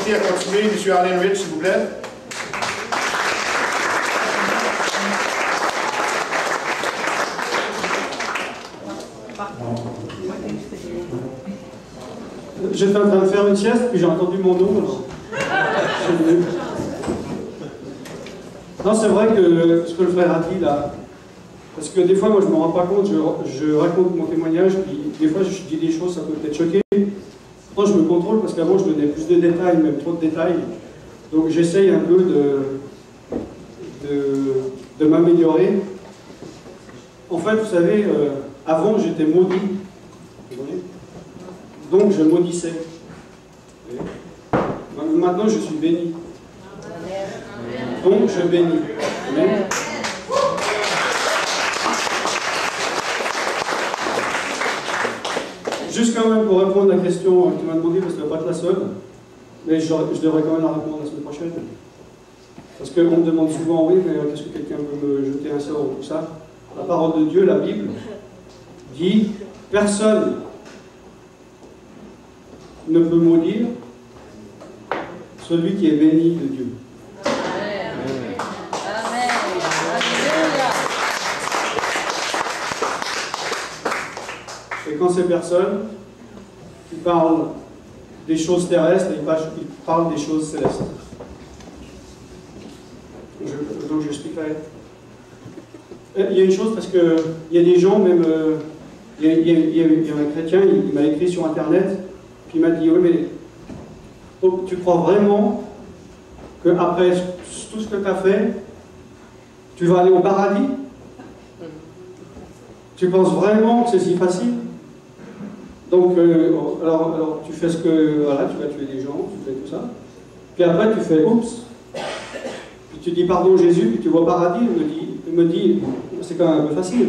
inviter à continuer. M. Allen Rich, s'il vous plaît. J'étais en train de faire une sieste, puis j'ai entendu mon nom. Non, c'est vrai que ce que le frère a dit là, parce que des fois, moi, je ne me rends pas compte, je raconte mon témoignage, puis des fois, je dis des choses, ça peut peut-être choquer. Pourtant, je me contrôle, parce qu'avant, je donnais plus de détails, même trop de détails. Donc, j'essaye un peu de m'améliorer. En fait, vous savez, avant, j'étais maudit. Vous voyez ? Donc, je maudissais. Maintenant, je suis béni. Donc, je bénis. Amen. Juste quand même pour répondre à la question que tu m'as demandé, parce que tu ne vas pas être la seule, mais je devrais quand même la répondre la semaine prochaine. Parce qu'on me demande souvent, oui, mais qu'est-ce que quelqu'un peut me jeter un sort ou tout ça? La parole de Dieu, la Bible, dit personne ne peut maudire celui qui est béni de Dieu. Amen. Amen. Et quand ces personnes qui parlent des choses terrestres, ils parlent des choses célestes. Donc j'expliquerai. Il y a une chose, parce qu'il y a des gens, même, il y a un chrétien, il m'a écrit sur Internet, puis il m'a dit, oui, mais tu crois vraiment qu'après tout ce que tu as fait, tu vas aller au paradis? Tu penses vraiment que c'est si facile? Donc, alors tu fais ce que, voilà, tu vas tuer des gens, tu fais tout ça, puis après tu fais, oups, puis tu dis pardon Jésus, puis tu vas au paradis, il me dit c'est quand même un peu facile.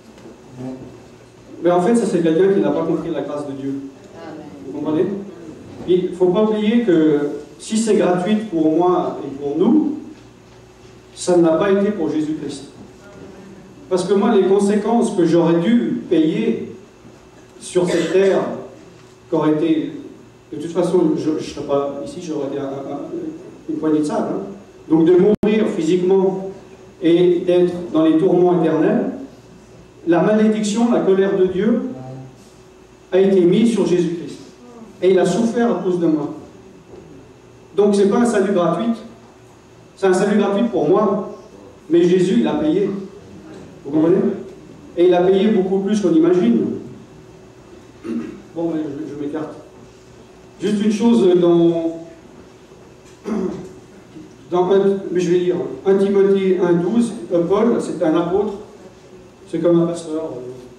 Mais en fait, ça c'est quelqu'un qui n'a pas compris la grâce de Dieu. Vous comprenez? Il ne faut pas oublier que si c'est gratuit pour moi et pour nous, ça n'a pas été pour Jésus-Christ. Parce que moi, les conséquences que j'aurais dû payer sur cette terre, qu'aurait été... De toute façon, je ne serais pas ici, j'aurais été une poignée de sable. Hein. Donc de mourir physiquement et d'être dans les tourments éternels, la malédiction, la colère de Dieu a été mise sur Jésus-Christ. Et il a souffert à cause de moi. Donc ce n'est pas un salut gratuit. C'est un salut gratuit pour moi. Mais Jésus, il a payé. Vous comprenez? Et il a payé beaucoup plus qu'on imagine. Bon, mais je m'écarte. Juste une chose mais je vais lire 1 Timothée 1,12, Paul, c'est un apôtre, c'est comme un pasteur.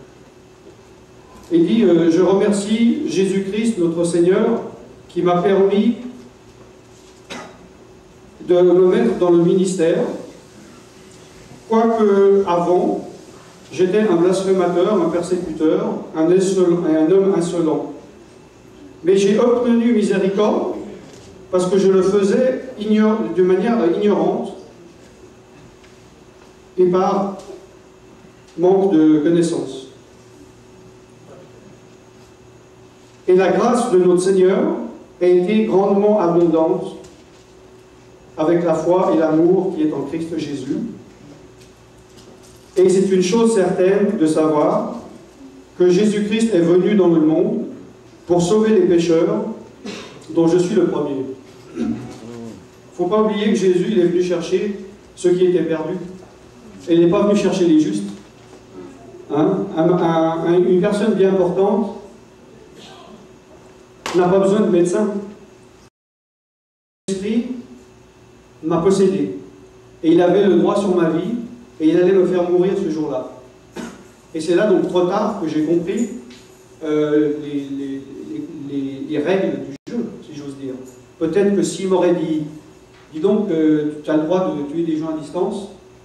Il dit, je remercie Jésus-Christ, notre Seigneur, qui m'a permis de me mettre dans le ministère, quoique avant, j'étais un blasphémateur, un persécuteur, un homme insolent. Mais j'ai obtenu miséricorde parce que je le faisais de manière ignorante et par manque de connaissance. Et la grâce de notre Seigneur a été grandement abondante avec la foi et l'amour qui est en Christ Jésus. Et c'est une chose certaine de savoir que Jésus-Christ est venu dans le monde pour sauver les pécheurs, dont je suis le premier. Il ne faut pas oublier que Jésus il est venu chercher ceux qui étaient perdus. Et il n'est pas venu chercher les justes. Hein? Une personne bien portante n'a pas besoin de médecin. L'Esprit m'a possédé. Et il avait le droit sur ma vie, et il allait me faire mourir ce jour-là. Et c'est là, donc, trop tard que j'ai compris les règles du jeu, si j'ose dire. Peut-être que s'il m'aurait dit, dis donc, tu as le droit de tuer des gens à distance,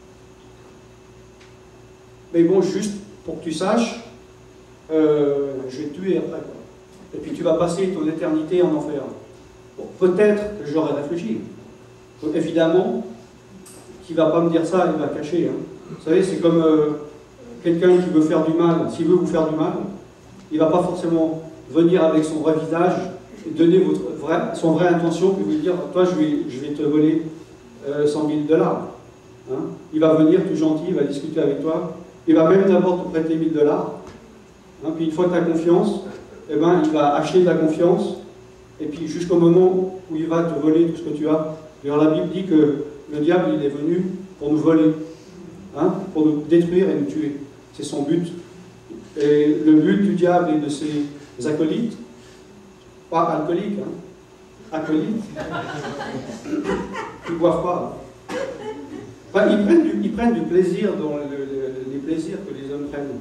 mais bon, juste pour que tu saches, je vais te tuer après, quoi. Et puis tu vas passer ton éternité en enfer. Bon, peut-être que j'aurais réfléchi. Donc, évidemment, qui ne va pas me dire ça, il va cacher. Hein. Vous savez, c'est comme quelqu'un qui veut faire du mal. S'il veut vous faire du mal, il ne va pas forcément venir avec son vrai visage donner son vraie intention, puis vous dire, toi je vais te voler 100 000 $. Hein? Il va venir tout gentil, il va discuter avec toi, il va même d'abord te prêter 1 000 $. Hein? Puis une fois que tu as confiance, eh ben, il va acheter de la confiance, et puis jusqu'au moment où il va te voler tout ce que tu as. D'ailleurs la Bible dit que le diable il est venu pour nous voler, hein? Pour nous détruire et nous tuer. C'est son but. Et le but du diable et de ses acolytes, pas alcooliques, hein? Acolytes, ils ne boivent pas. Enfin, ils prennent du plaisir dans les plaisirs que les hommes prennent.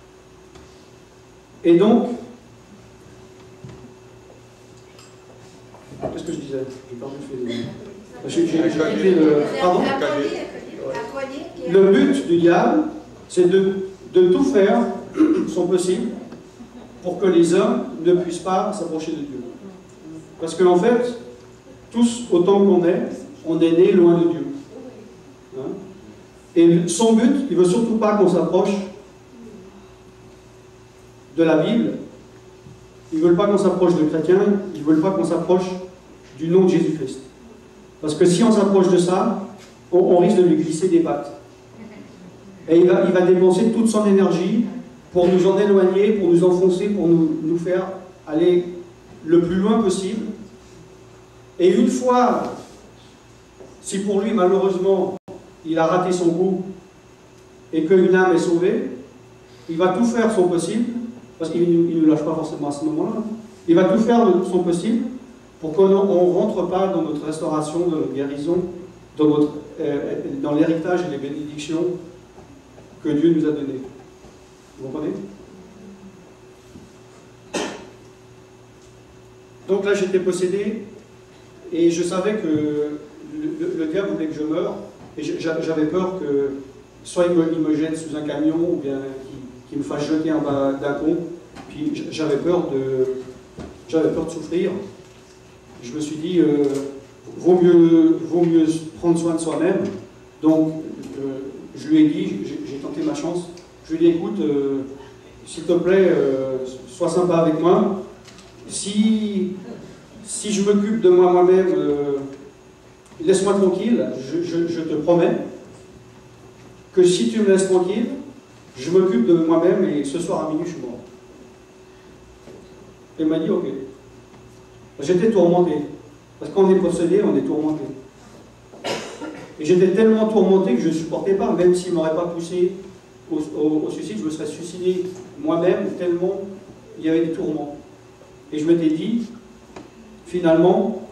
Et donc, qu'est-ce que je disais? J'ai perdu le fil. Pardon? Le but du diable, c'est de tout faire, son possible, pour que les hommes ne puissent pas s'approcher de Dieu. Parce qu'en fait, tous, autant qu'on est, on est nés loin de Dieu. Hein? Et son but, il ne veut surtout pas qu'on s'approche de la Bible. Ils ne veulent pas qu'on s'approche de chrétiens, ils ne veulent pas qu'on s'approche du nom de Jésus-Christ. Parce que si on s'approche de ça, on risque de lui glisser des pattes. Et il va dépenser toute son énergie pour nous en éloigner, pour nous enfoncer, pour nous faire aller le plus loin possible. Et une fois, si pour lui, malheureusement, il a raté son coup et qu'une âme est sauvée, il va tout faire son possible, parce qu'il ne nous lâche pas forcément à ce moment-là, il va tout faire de son possible pour qu'on ne rentre pas dans notre restauration, dans notre guérison, dans l'héritage et les bénédictions que Dieu nous a données. Vous comprenez? Donc là, j'étais possédé, et je savais que le diable voulait que je meure, et j'avais peur que soit il me jette sous un camion, ou bien qu'il me fasse jeter en bas d'un pont, puis j'avais peur de souffrir. Je me suis dit, vaut mieux prendre soin de soi-même. Donc, je lui ai dit, j'ai tenté ma chance, je lui ai dit, écoute, s'il te plaît, sois sympa avec moi. Si je m'occupe de moi-même, laisse-moi tranquille, je te promets que si tu me laisses tranquille, je m'occupe de moi-même et ce soir à minuit, je suis mort. Il m'a dit, ok. J'étais tourmenté. Parce qu'on est possédé, on est tourmenté. Et j'étais tellement tourmenté que je ne supportais pas, même s'il ne m'aurait pas poussé au suicide, je me serais suicidé moi-même, tellement il y avait des tourments. Et je m'étais dit, finalement,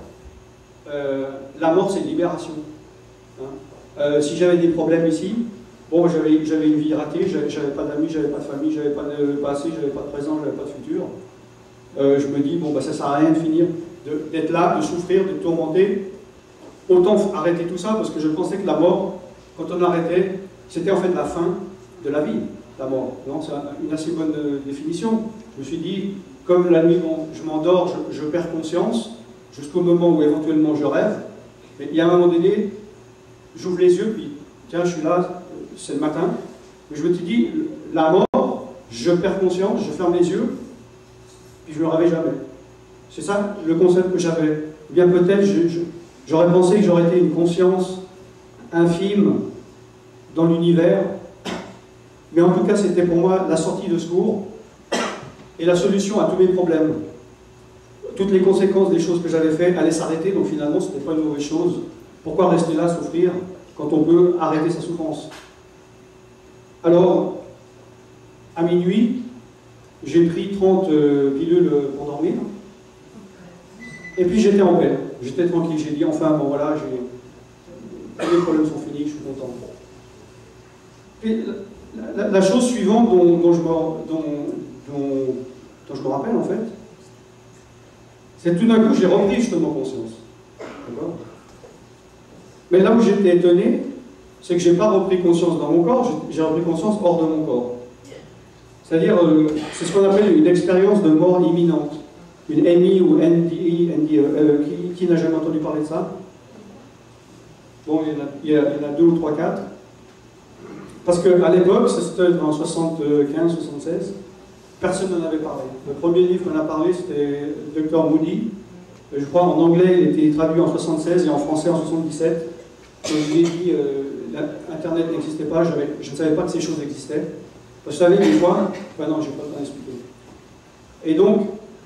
la mort c'est une libération. Hein? Si j'avais des problèmes ici, bon, j'avais une vie ratée, j'avais pas d'amis, j'avais pas de famille, j'avais pas de passé, j'avais pas de présent, j'avais pas de futur. Je me dis, bon, bah, ça sert à rien de finir, d'être là, de souffrir, d'être tourmenté. Autant arrêter tout ça, parce que je pensais que la mort, quand on arrêtait, c'était en fait la fin de la vie, la mort. C'est une assez bonne définition. Je me suis dit, comme la nuit, je m'endors, je perds conscience, jusqu'au moment où éventuellement je rêve. Mais il y a un moment donné, j'ouvre les yeux, puis tiens, je suis là, c'est le matin. Mais je me suis dit, la mort, je perds conscience, je ferme les yeux, puis je ne me réveille jamais. C'est ça le concept que j'avais. Eh bien peut-être, j'aurais pensé que j'aurais été une conscience infime dans l'univers, mais en tout cas, c'était pour moi la sortie de secours et la solution à tous mes problèmes. Toutes les conséquences des choses que j'avais faites allaient s'arrêter, donc finalement, ce n'était pas une mauvaise chose. Pourquoi rester là, souffrir, quand on peut arrêter sa souffrance? Alors, à minuit, j'ai pris 30 pilules pour dormir, et puis j'étais en paix, j'étais tranquille, j'ai dit, enfin, bon voilà, tous les problèmes sont finis, je suis content. Et la chose suivante dont je me rappelle, en fait, c'est tout d'un coup, j'ai repris justement conscience. D'accord? Mais là où j'étais étonné, c'est que je n'ai pas repris conscience dans mon corps, j'ai repris conscience hors de mon corps. C'est-à-dire, c'est ce qu'on appelle une expérience de mort imminente. Une NI ou NDE, qui n'a jamais entendu parler de ça? Bon, il y en a 2 ou 3, 4. Parce qu'à l'époque, ça c'était en 75, 76, personne n'en avait parlé. Le premier livre qu'on a parlé, c'était Dr. Moody. Je crois en anglais, il était traduit en 76 et en français en 77. Comme je l'ai dit, Internet n'existait pas, je ne savais pas que ces choses existaient. Je savais des fois, non, je n'ai pas le temps d'expliquer. Et donc,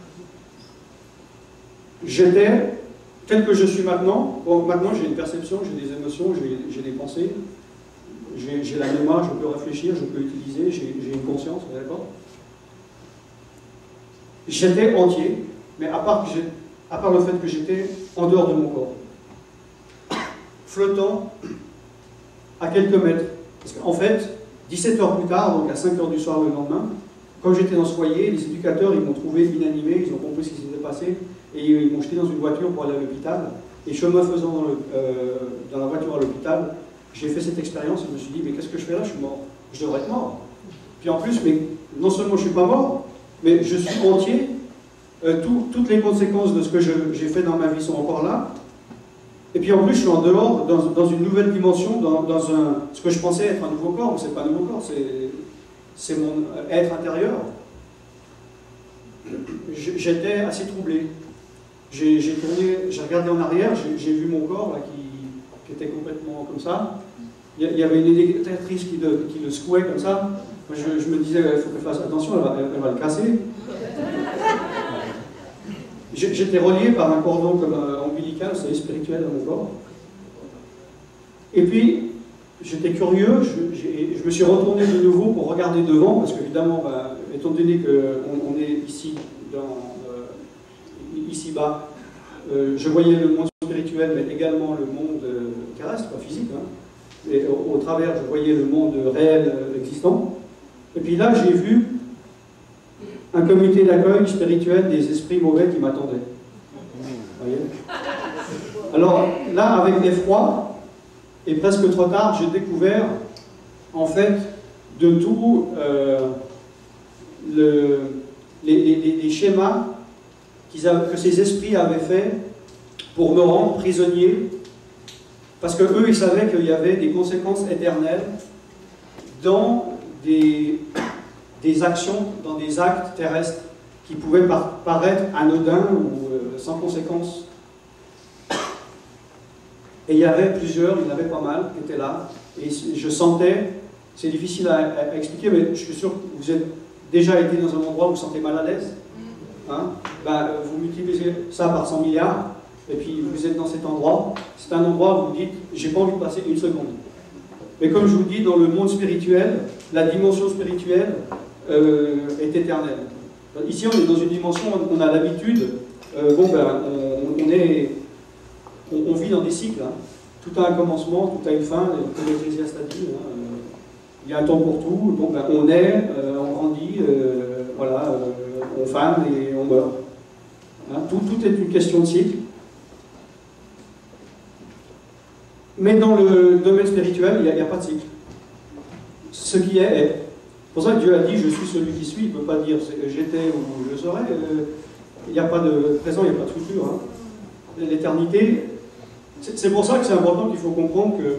j'étais tel que je suis maintenant. Bon, maintenant, j'ai une perception, j'ai des émotions, j'ai des pensées, j'ai la mémoire, je peux réfléchir, je peux utiliser, j'ai une conscience, d'accord? J'étais entier, mais à part le fait que j'étais en dehors de mon corps, flottant à quelques mètres. Parce qu'en fait, 17 heures plus tard, donc à 5 heures du soir le lendemain, quand j'étais dans ce foyer, les éducateurs, ils m'ont trouvé inanimé, ils ont compris ce qui s'était passé, et ils m'ont jeté dans une voiture pour aller à l'hôpital. Et chemin faisant dans la voiture à l'hôpital, j'ai fait cette expérience et je me suis dit, mais qu'est-ce que je fais là? Je suis mort. Je devrais être mort. Puis en plus, mais non seulement je ne suis pas mort, mais je suis entier. Toutes les conséquences de ce que j'ai fait dans ma vie sont encore là. Et puis en plus, je suis en dehors, dans une nouvelle dimension, dans ce que je pensais être un nouveau corps, mais ce n'est pas un nouveau corps, c'est mon être intérieur. J'étais assez troublé. J'ai regardé en arrière, j'ai vu mon corps là, qui était complètement comme ça. Il y avait une éducatrice qui le secouait comme ça. Moi, je me disais, il faut qu'elle fasse attention, elle va le casser. J'étais relié par un cordon comme ombilical, c'est spirituel dans mon corps. Et puis, j'étais curieux, je me suis retourné de nouveau pour regarder devant, parce qu'évidemment, étant donné qu'on est ici, ici-bas, je voyais le monde spirituel, mais également le monde terrestre, pas physique. Hein. Et au travers, je voyais le monde réel existant. Et puis là, j'ai vu un comité d'accueil spirituel des esprits mauvais qui m'attendaient. Voyez ? Alors là, avec l'effroi, et presque trop tard, j'ai découvert, en fait, de tout les schémas que ces esprits avaient fait pour me rendre prisonnier, parce qu'eux, ils savaient qu'il y avait des conséquences éternelles dans des actions, dans des actes terrestres qui pouvaient paraître anodins ou sans conséquences. Et il y avait plusieurs, il y en avait pas mal qui étaient là, et je sentais, c'est difficile à expliquer, mais je suis sûr que vous avez déjà été dans un endroit où vous vous sentez mal à l'aise. Hein? Vous multipliez ça par 100 milliards, et puis vous êtes dans cet endroit. C'est un endroit où vous dites, j'ai pas envie de passer une seconde. Mais comme je vous dis, dans le monde spirituel, la dimension spirituelle est éternelle. Ici, on est dans une dimension où on a l'habitude, on vit dans des cycles. Hein. Tout a un commencement, tout a une fin, comme l'Ecclésiaste a dit. Hein. Il y a un temps pour tout, donc on naît, on grandit, on fane et on meurt. Hein. Tout est une question de cycle. Mais dans le domaine spirituel, il n'y a pas de cycle. Ce qui est. C'est pour ça que Dieu a dit, je suis celui qui suis, il ne peut pas dire j'étais ou je serai. Il n'y a pas de présent, il n'y a pas de futur. Hein. L'éternité, c'est pour ça que c'est important qu'il faut comprendre que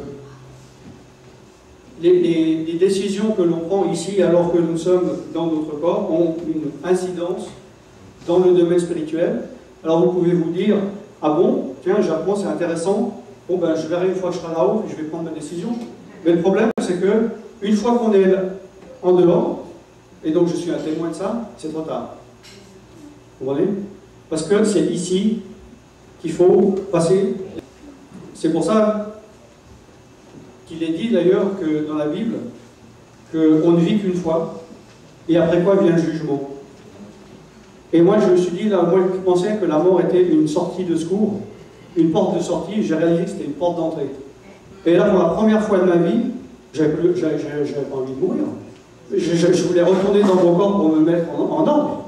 les décisions que l'on prend ici, alors que nous sommes dans notre corps, ont une incidence dans le domaine spirituel. Alors vous pouvez vous dire, ah bon, tiens, j'apprends, c'est intéressant, bon je verrai une fois que je serai là-haut et je vais prendre ma décision. Mais le problème, c'est que une fois qu'on est en dehors, et donc je suis un témoin de ça, c'est trop tard. Vous comprenez? Parce que c'est ici qu'il faut passer. C'est pour ça qu'il est dit d'ailleurs que dans la Bible qu'on ne vit qu'une fois, et après quoi vient le jugement. Et moi je me suis dit, là, moi je pensais que la mort était une sortie de secours, une porte de sortie, j'ai réalisé que c'était une porte d'entrée. Et là, pour la première fois de ma vie, j'avais pas envie de mourir. Je voulais retourner dans mon corps pour me mettre en ordre.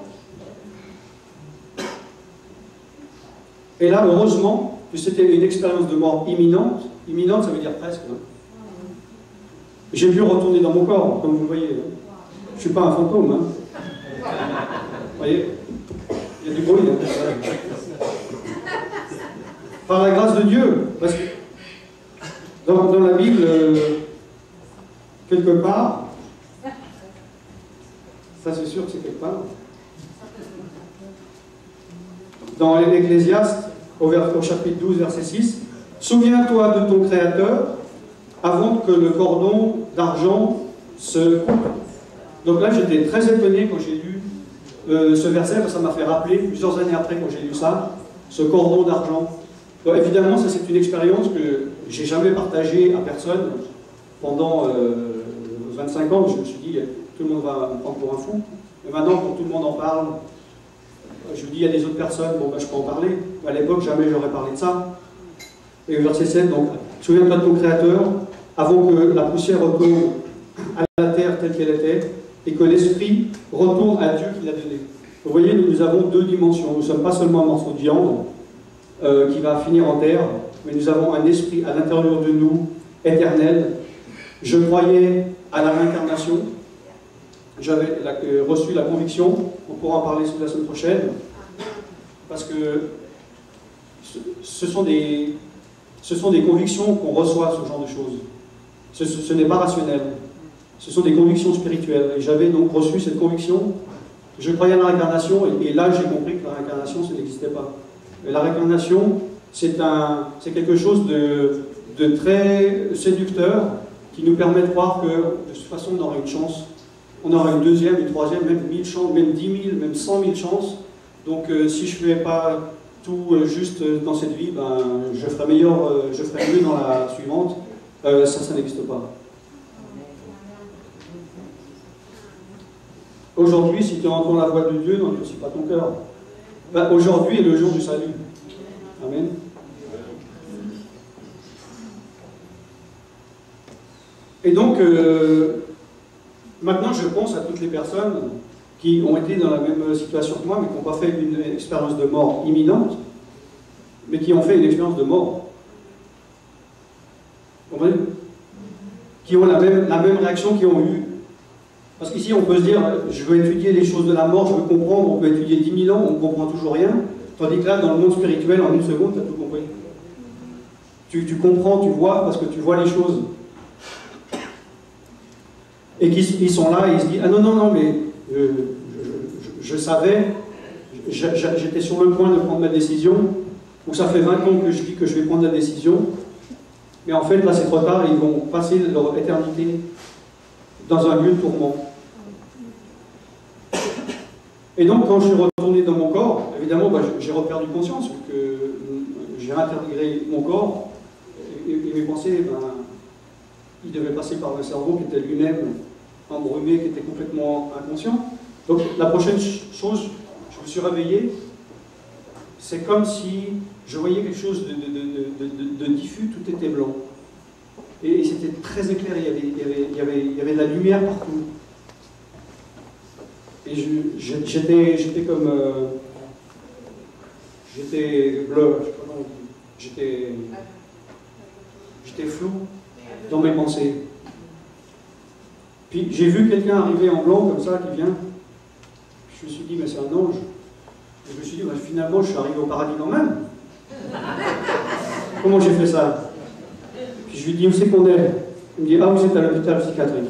Et là, heureusement, que c'était une expérience de mort imminente. Imminente, ça veut dire presque. Hein. J'ai pu retourner dans mon corps, comme vous le voyez. Hein. Je ne suis pas un fantôme. Hein. Vous voyez? Il y a du bruit. Hein. Par la grâce de Dieu. Parce que dans la Bible, quelque part, Ça, c'est sûr que c'est quelque part. Dans l'Ecclésiaste, au chapitre 12, verset 6, « Souviens-toi de ton Créateur avant que le cordon d'argent se coupe. » Donc là, j'étais très étonné quand j'ai lu ce verset, parce que ça m'a fait rappeler, plusieurs années après, quand j'ai lu ça, ce cordon d'argent. Donc évidemment, ça c'est une expérience que j'ai jamais partagée à personne. Pendant 25 ans, je me suis dit, tout le monde va me prendre pour un fou. Et maintenant, quand tout le monde en parle, je me dis, il y a des autres personnes, bon, ben, je peux en parler. À l'époque, jamais j'aurais parlé de ça. Et verset 7, donc, souviens-toi de ton Créateur, avant que la poussière retourne à la terre telle qu'elle était, et que l'Esprit retourne à Dieu qui l'a donné. Vous voyez, nous avons deux dimensions. Nous ne sommes pas seulement un morceau de viande qui va finir en terre, mais nous avons un esprit à l'intérieur de nous, éternel. Je croyais à la réincarnation. J'avais reçu la conviction, on pourra en parler la semaine prochaine, parce que ce sont des convictions qu'on reçoit, ce genre de choses. Ce n'est pas rationnel. Ce sont des convictions spirituelles. Et j'avais donc reçu cette conviction. Je croyais à la réincarnation, et là j'ai compris que la réincarnation, ça n'existait pas. Et la réincarnation, c'est quelque chose de très séducteur qui nous permet de croire que de toute façon on aura une chance. On aura une deuxième, une troisième, même 1000 chances, même 10 000, même 100 000 chances. Donc si je ne fais pas tout juste dans cette vie, ben, je ferai mieux dans la suivante. Ça n'existe pas. Aujourd'hui, si tu entends la voix de Dieu, n'endurcis pas ton cœur. Ben, aujourd'hui est le jour du salut. Amen. Et donc, maintenant, je pense à toutes les personnes qui ont été dans la même situation que moi, mais qui n'ont pas fait une expérience de mort imminente, mais qui ont fait une expérience de mort. Vous comprenez? Qui ont la même réaction qu'ils ont eue. Parce qu'ici, on peut se dire, je veux étudier les choses de la mort, je veux comprendre, on peut étudier 10 000 ans, on ne comprend toujours rien. Tandis que là, dans le monde spirituel, en une seconde, tu as tout compris. Tu comprends, tu vois, parce que tu vois les choses. Et qu'ils sont là et ils se disent, ah non, non, non, mais je savais, j'étais sur le point de prendre ma décision, ou ça fait 20 ans que je dis que je vais prendre la décision, mais en fait, là, c'est trop tard, ils vont passer leur éternité dans un lieu de tourment. Et donc, quand je suis retourné dans mon corps, évidemment, bah, j'ai reperdu conscience, vu que j'ai intégré mon corps, et mes pensées, ben, ils devaient passer par le cerveau qui était lui-même embrumé, qui était complètement inconscient. Donc, la prochaine chose, je me suis réveillé, c'est comme si je voyais quelque chose de diffus, tout était blanc. Et c'était très éclairé, il y avait de la lumière partout. Et j'étais comme... j'étais bleu, je sais pas comment on dit. J'étais flou dans mes pensées. Puis j'ai vu quelqu'un arriver en blanc comme ça, qui vient. Je me suis dit, mais c'est un ange. Et je me suis dit, bah, finalement, je suis arrivé au paradis quand même. Comment j'ai fait ça? Puis je lui dis, où c'est qu'on est? Il me dit, ah, vous êtes à l'hôpital psychiatrique.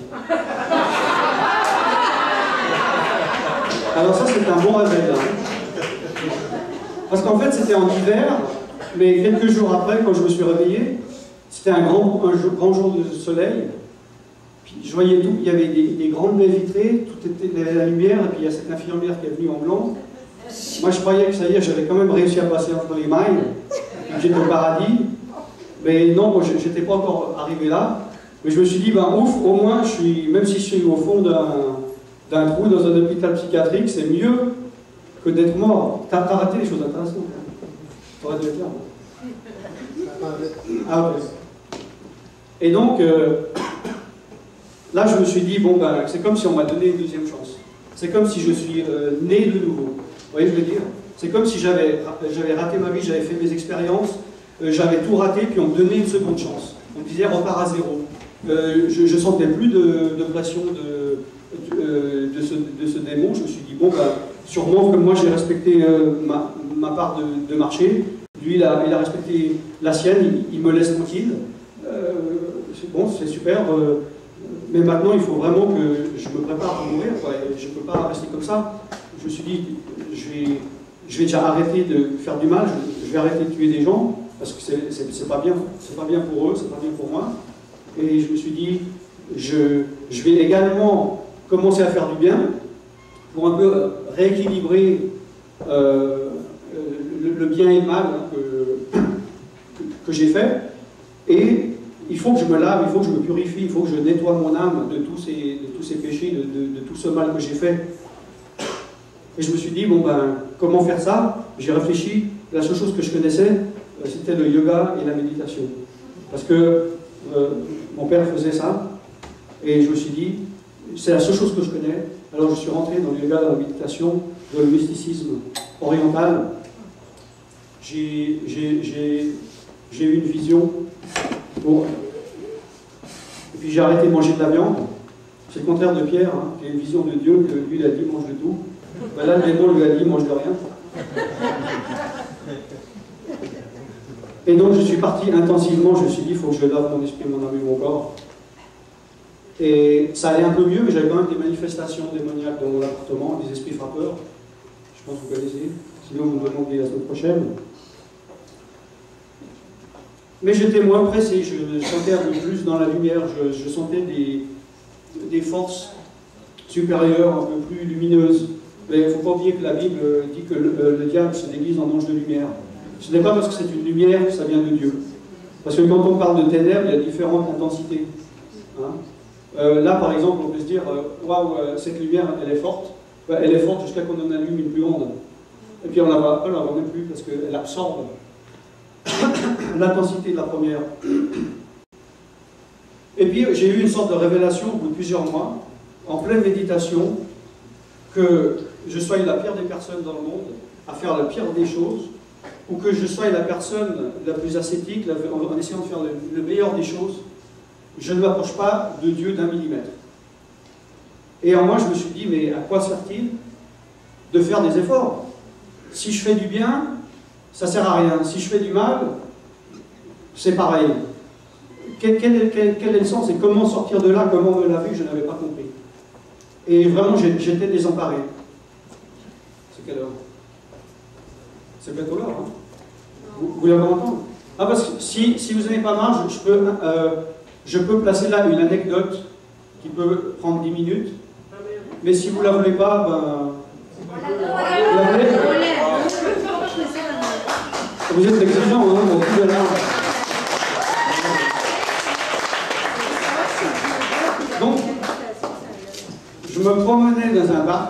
Alors ça, c'est un bon réveil, là. Parce qu'en fait, c'était en hiver, mais quelques jours après, quand je me suis réveillé, c'était un grand jour de soleil. Puis je voyais tout, il y avait des grandes baies vitrées, tout était la lumière, et puis il y a cette infirmière qui est venue en blanc. Moi, je croyais que ça y est, j'avais quand même réussi à passer entre les mailles, que j'étais au paradis. Mais non, moi, je n'étais pas encore arrivé là. Mais je me suis dit, ben ouf, au moins, même si je suis au fond d'un trou dans un hôpital psychiatrique, c'est mieux que d'être mort. T'as raté les choses intéressantes. T'aurais dû être là. Ah, ouais. Et donc, là, je me suis dit, bon, ben, c'est comme si on m'a donné une deuxième chance. C'est comme si je suis né de nouveau. Vous voyez, je veux dire? C'est comme si j'avais raté ma vie, j'avais fait mes expériences, j'avais tout raté, puis on me donnait une seconde chance. On me disait, repars à zéro. Je ne sentais plus de pression de ce démon. Je me suis dit, bon, ben, sûrement, comme moi, j'ai respecté ma part de marché, lui, il a respecté la sienne, il me laisse tranquille. C'est bon, c'est super. Mais maintenant, il faut vraiment que je me prépare pour mourir, quoi. Et je ne peux pas rester comme ça. Je me suis dit, je vais déjà arrêter de faire du mal, je vais arrêter de tuer des gens, parce que c'est pas bien pour eux, c'est pas bien pour moi. Et je me suis dit, je vais également commencer à faire du bien, pour un peu rééquilibrer le bien et le mal que j'ai fait. Et il faut que je me lave, il faut que je me purifie, il faut que je nettoie mon âme de tous ces péchés, de tout ce mal que j'ai fait. Et je me suis dit, bon ben, comment faire ça? J'ai réfléchi, la seule chose que je connaissais, c'était le yoga et la méditation. Parce que mon père faisait ça, et je me suis dit, c'est la seule chose que je connais. Alors je suis rentré dans le yoga, dans la méditation, dans le mysticisme oriental. J'ai eu une vision. Bon. Et puis j'ai arrêté de manger de la viande. C'est le contraire de Pierre, hein, qui a une vision de Dieu, que lui il a dit mange de tout. Ben là, le démon lui a dit mange de rien. Et donc je suis parti intensivement, je me suis dit il faut que je lave mon esprit, mon âme et mon corps. Et ça allait un peu mieux, mais j'avais quand même des manifestations démoniaques dans mon appartement, des esprits frappeurs. Je pense que vous connaissez, sinon vous me demandez la semaine prochaine. Mais j'étais moins pressé, je sentais un peu plus dans la lumière, je sentais des forces supérieures, un peu plus lumineuses. Mais il ne faut pas oublier que la Bible dit que le diable se déguise en ange de lumière. Ce n'est pas parce que c'est une lumière que ça vient de Dieu. Parce que quand on parle de ténèbres, il y a différentes intensités. Hein? Là, par exemple, on peut se dire waouh, cette lumière, elle est forte. Ben, elle est forte jusqu'à qu'on en allume une plus grande. Et puis on ne la voit même plus parce qu'elle absorbe l'intensité de la première. Et puis j'ai eu une sorte de révélation au bout de plusieurs mois, en pleine méditation, que je sois la pire des personnes dans le monde, à faire la pire des choses, ou que je sois la personne la plus ascétique, en essayant de faire le meilleur des choses, je ne m'approche pas de Dieu d'1 millimètre. Et en moi, je me suis dit, mais à quoi sert-il de faire des efforts? Si je fais du bien, ça ne sert à rien. Si je fais du mal, c'est pareil. Quel est le sens et comment sortir de là, comment me laver, je n'avais pas compris. Et vraiment, j'étais désemparé. C'est quelle heure? C'est bientôt l'heure, hein? Vous voulez encore entendre? Ah, parce que si vous n'avez pas marre, je peux placer là une anecdote qui peut prendre 10 minutes. Mais si vous ne la voulez pas, ben... Vous êtes exigeant, hein, mon petit Bernard. Donc, je me promenais dans un parc,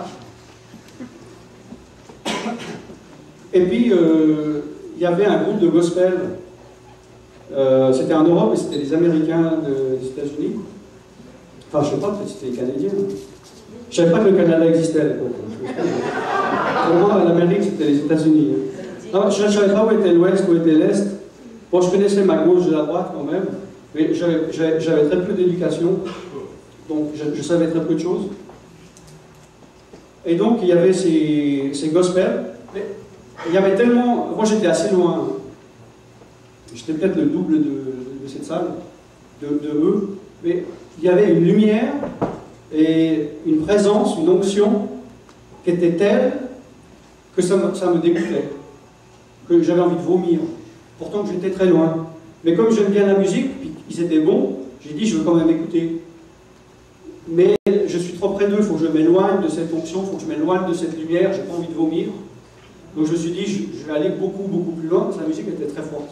et puis il y avait un groupe de gospel. C'était en Europe, et c'était les Américains des États-Unis. Enfin, je ne sais pas, peut-être c'était les Canadiens. Je ne savais pas que le Canada existait à l'époque. Pour moi, l'Amérique, c'était les États-Unis. Alors, je ne savais pas où était l'Ouest, où était l'Est. Bon, je connaissais ma gauche de la droite quand même, mais j'avais très peu d'éducation, donc je savais très peu de choses. Et donc, il y avait ces gospels. Mais il y avait tellement... Moi, j'étais assez loin. J'étais peut-être le double de cette salle, de eux. Mais il y avait une lumière et une présence, une onction qui était telle que ça me dégoûtait, que j'avais envie de vomir, pourtant que j'étais très loin. Mais comme j'aime bien la musique, puis ils étaient bons, j'ai dit je veux quand même écouter. Mais je suis trop près d'eux, il faut que je m'éloigne de cette onction, il faut que je m'éloigne de cette lumière, j'ai pas envie de vomir. Donc je me suis dit je vais aller beaucoup plus loin, parce que la musique était très forte.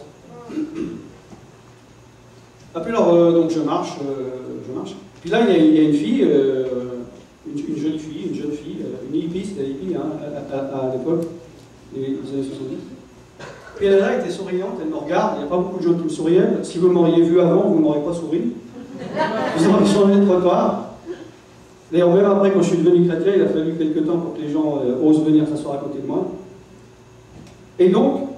Et puis alors, donc je marche. Puis là, il y a une fille, une jeune fille, une hippie, c'était hippie hein, à l'époque, des années 70. Puis elle là, était souriante, elle me regarde, il n'y a pas beaucoup de gens qui me souriaient. Si vous m'auriez vu avant, vous ne m'auriez pas souri. Vous auriez changé de trottoir. D'ailleurs, même après, quand je suis devenu chrétien, il a fallu quelques temps pour que les gens osent venir s'asseoir à côté de moi. Et donc,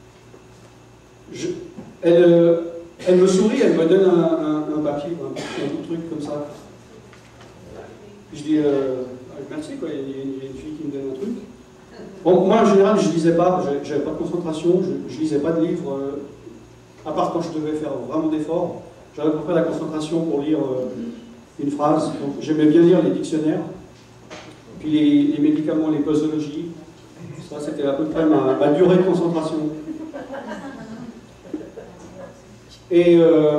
elle me sourit, elle me donne un papier, un petit truc comme ça. Je dis merci, quoi. Il y a une fille qui me donne un truc. Bon, moi en général, je ne lisais pas, j'avais pas de concentration, je ne lisais pas de livres, à part quand je devais faire vraiment d'efforts. J'avais à peu près la concentration pour lire une phrase. J'aimais bien lire les dictionnaires, puis les médicaments, les posologies. Ça, c'était à peu près ma durée de concentration. Et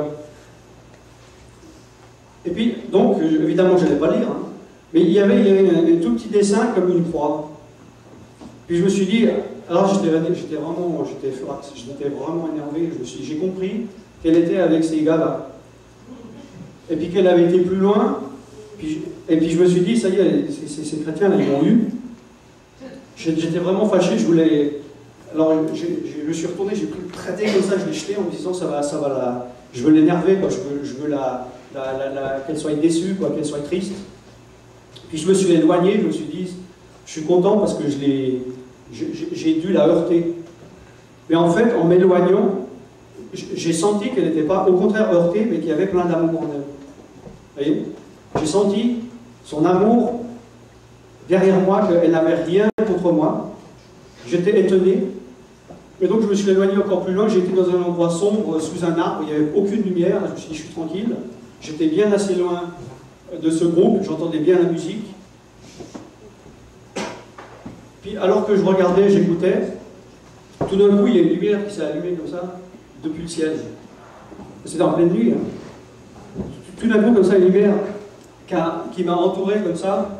puis, donc, évidemment, je n'allais pas lire, hein, mais il y avait un tout petit dessin comme une croix. Puis je me suis dit, alors j'étais vraiment énervé, j'ai compris qu'elle était avec ces gars-là. Et puis qu'elle avait été plus loin, et puis je me suis dit, ça y est, ces chrétiens-là, ils m'ont eu. J'étais vraiment fâché, je voulais... Alors je me suis retourné, j'ai pris le traité comme ça, je l'ai jeté en me disant, je veux l'énerver, je veux qu'elle soit déçue, qu'elle soit triste. Puis je me suis éloigné, je me suis dit, je suis content parce que j'ai dû la heurter. Mais en fait, en m'éloignant, j'ai senti qu'elle n'était pas, au contraire, heurtée, mais qu'il y avait plein d'amour en elle. Vous voyez? J'ai senti son amour derrière moi, qu'elle n'avait rien contre moi. J'étais étonné. Et donc je me suis éloigné encore plus loin, j'étais dans un endroit sombre, sous un arbre, il n'y avait aucune lumière, je me suis dit, je suis tranquille. J'étais bien assez loin de ce groupe, j'entendais bien la musique. Puis alors que je regardais, j'écoutais, tout d'un coup il y a une lumière qui s'est allumée comme ça, depuis le ciel. C'était en pleine nuit. Hein. Tout d'un coup, comme ça, une lumière qui m'a entouré comme ça,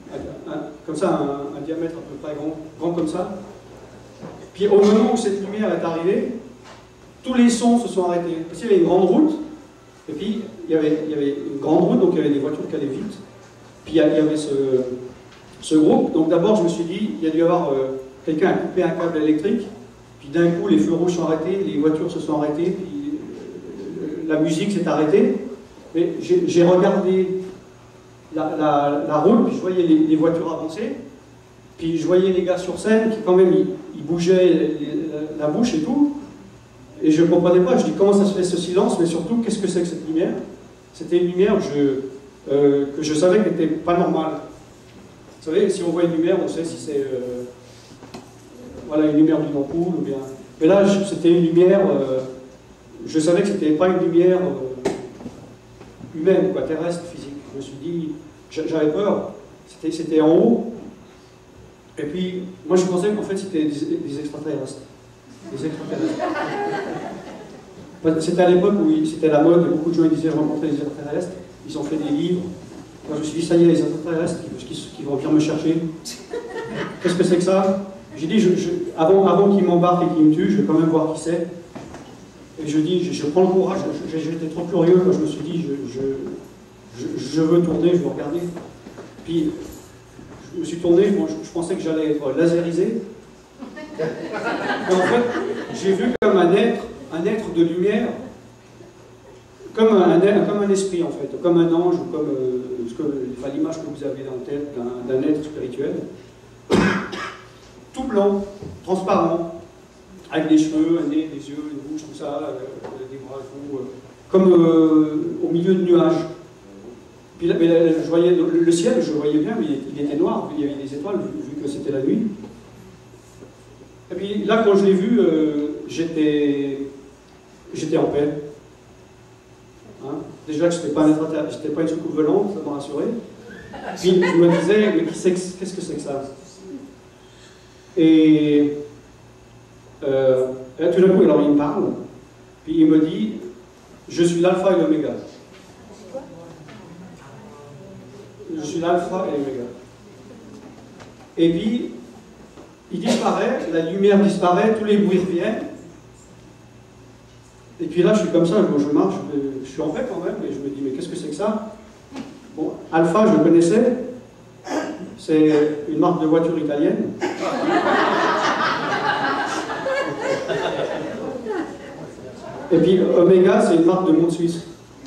un diamètre à peu près grand comme ça. Puis au moment où cette lumière est arrivée, tous les sons se sont arrêtés. Parce qu'il y avait une grande route, et puis il y avait une grande route, donc il y avait des voitures qui allaient vite. Puis il y avait ce groupe. Donc d'abord, je me suis dit, il y a dû y avoir quelqu'un a coupé un câble électrique, puis d'un coup, les feux rouges sont arrêtés, les voitures se sont arrêtées, puis la musique s'est arrêtée. Mais j'ai regardé la route, puis je voyais les voitures avancer, puis je voyais les gars sur scène qui quand même, ils bougeaient la bouche et tout, et je ne comprenais pas, je dis comment ça se fait ce silence, mais surtout, qu'est-ce que c'est que cette lumière? C'était une lumière que je savais qu'elle n'était pas normale. Vous savez, si on voit une lumière, on sait si c'est voilà, une lumière d'une ampoule ou bien... Mais là, c'était une lumière, je savais que c'était pas une lumière humaine, quoi, terrestre, physique. Je me suis dit, j'avais peur, c'était en haut. Et puis, moi je pensais qu'en fait c'était des extraterrestres. Des extraterrestres. C'était à l'époque où c'était la mode, et beaucoup de gens disaient rencontrer des extraterrestres. Ils ont fait des livres. Moi je me suis dit, ça y est, les extraterrestres qui vont venir me chercher. Qu'est-ce que c'est que ça? J'ai dit, avant qu'ils m'embarquent et qu'ils me tuent, je vais quand même voir qui c'est. Et je dis, je prends le courage, j'étais trop curieux, je me suis dit, je veux tourner, je veux regarder. Puis, je me suis tourné, je pensais que j'allais être lasérisé. Et en fait, j'ai vu comme un être de lumière, comme un esprit en fait, comme un ange, ou comme l'image que vous avez dans la tête d'un être spirituel. Tout blanc, transparent, avec des cheveux, un nez, des yeux, une bouche, tout ça, des bras, tout, comme au milieu de nuages. Puis là, je voyais le ciel, je le voyais bien, mais il était noir, il y avait des étoiles, vu que c'était la nuit. Et puis là, quand je l'ai vu, j'étais en paix. Hein? Déjà que je n'étais pas une soucoupe volante, ça m'a rassuré. Puis je me disais, mais qu'est-ce que c'est que ça? Et là, tout d'un coup, alors il me parle, puis il me dit, je suis l'alpha et l'oméga. Je suis l'alpha et l'oméga. Et puis, il disparaît, la lumière disparaît, tous les bruits reviennent. Et puis là, je suis comme ça, je marche, je suis en paix quand même, et je me dis, mais qu'est-ce que c'est que ça? Bon, Alpha, je le connaissais, c'est une marque de voiture italienne. Et puis Omega, c'est une marque de montre suisse.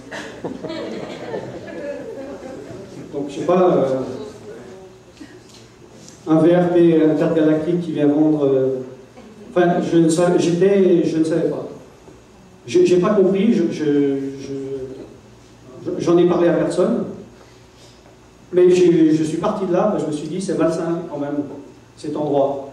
Donc, je sais pas, un VRP intergalactique qui vient vendre... enfin, je ne savais pas. J'ai pas compris, j'en ai parlé à personne. Mais je suis parti de là, je me suis dit, c'est malsain quand même, cet endroit.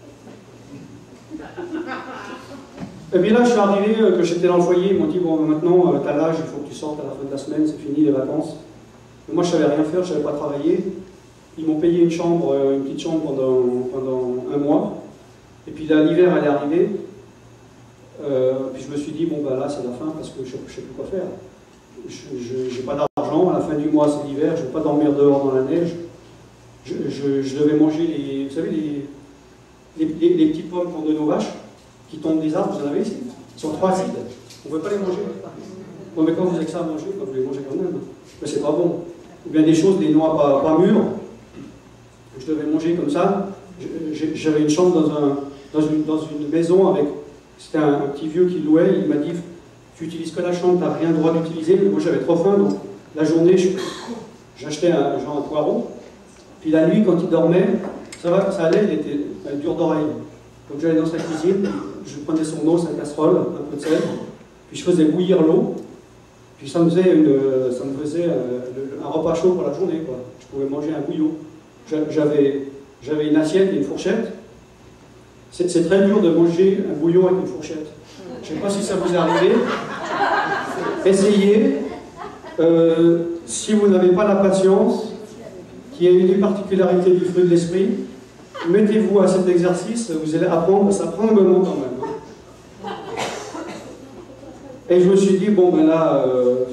Et puis là, je suis arrivé, que j'étais dans le foyer, ils m'ont dit, bon, maintenant, t'as l'âge, il faut que tu sortes à la fin de la semaine, c'est fini les vacances. Mais moi, je savais rien faire, je savais pas travailler. Ils m'ont payé une chambre, une petite chambre pendant un mois. Et puis là, l'hiver allait arriver. Puis je me suis dit, bon, ben là, c'est la fin parce que je sais plus quoi faire. Je n'ai pas d'argent, à la fin du mois, c'est l'hiver, je ne vais pas dormir dehors dans la neige. Je devais manger les, vous savez, les petites pommes qu'on donne aux vaches, qui tombent des arbres, vous en avez ici. Ils sont trop acides. On ne peut pas les manger. Bon, mais quand vous avez que ça à manger, vous les mangez quand même. Mais c'est pas bon. Ou bien des choses, des noix pas mûres. Je devais manger comme ça. J'avais une chambre dans une maison avec. C'était un petit vieux qui louait. Il m'a dit, tu utilises que la chambre, tu n'as rien le droit d'utiliser. Mais moi j'avais trop faim, donc la journée, j'achetais un poireau. Puis la nuit, quand il dormait, ça allait, il était dur d'oreille. Donc j'allais dans sa cuisine, je prenais son eau, sa casserole, un peu de sel, puis je faisais bouillir l'eau, puis ça me faisait un repas chaud pour la journée, quoi. Je pouvais manger un bouillon. J'avais une assiette et une fourchette. C'est très dur de manger un bouillon avec une fourchette. Je ne sais pas si ça vous est arrivé. Essayez. Si vous n'avez pas la patience, qui est une des particularités du fruit de l'esprit, mettez-vous à cet exercice, vous allez apprendre, ça prend un moment quand même. Et je me suis dit, bon ben là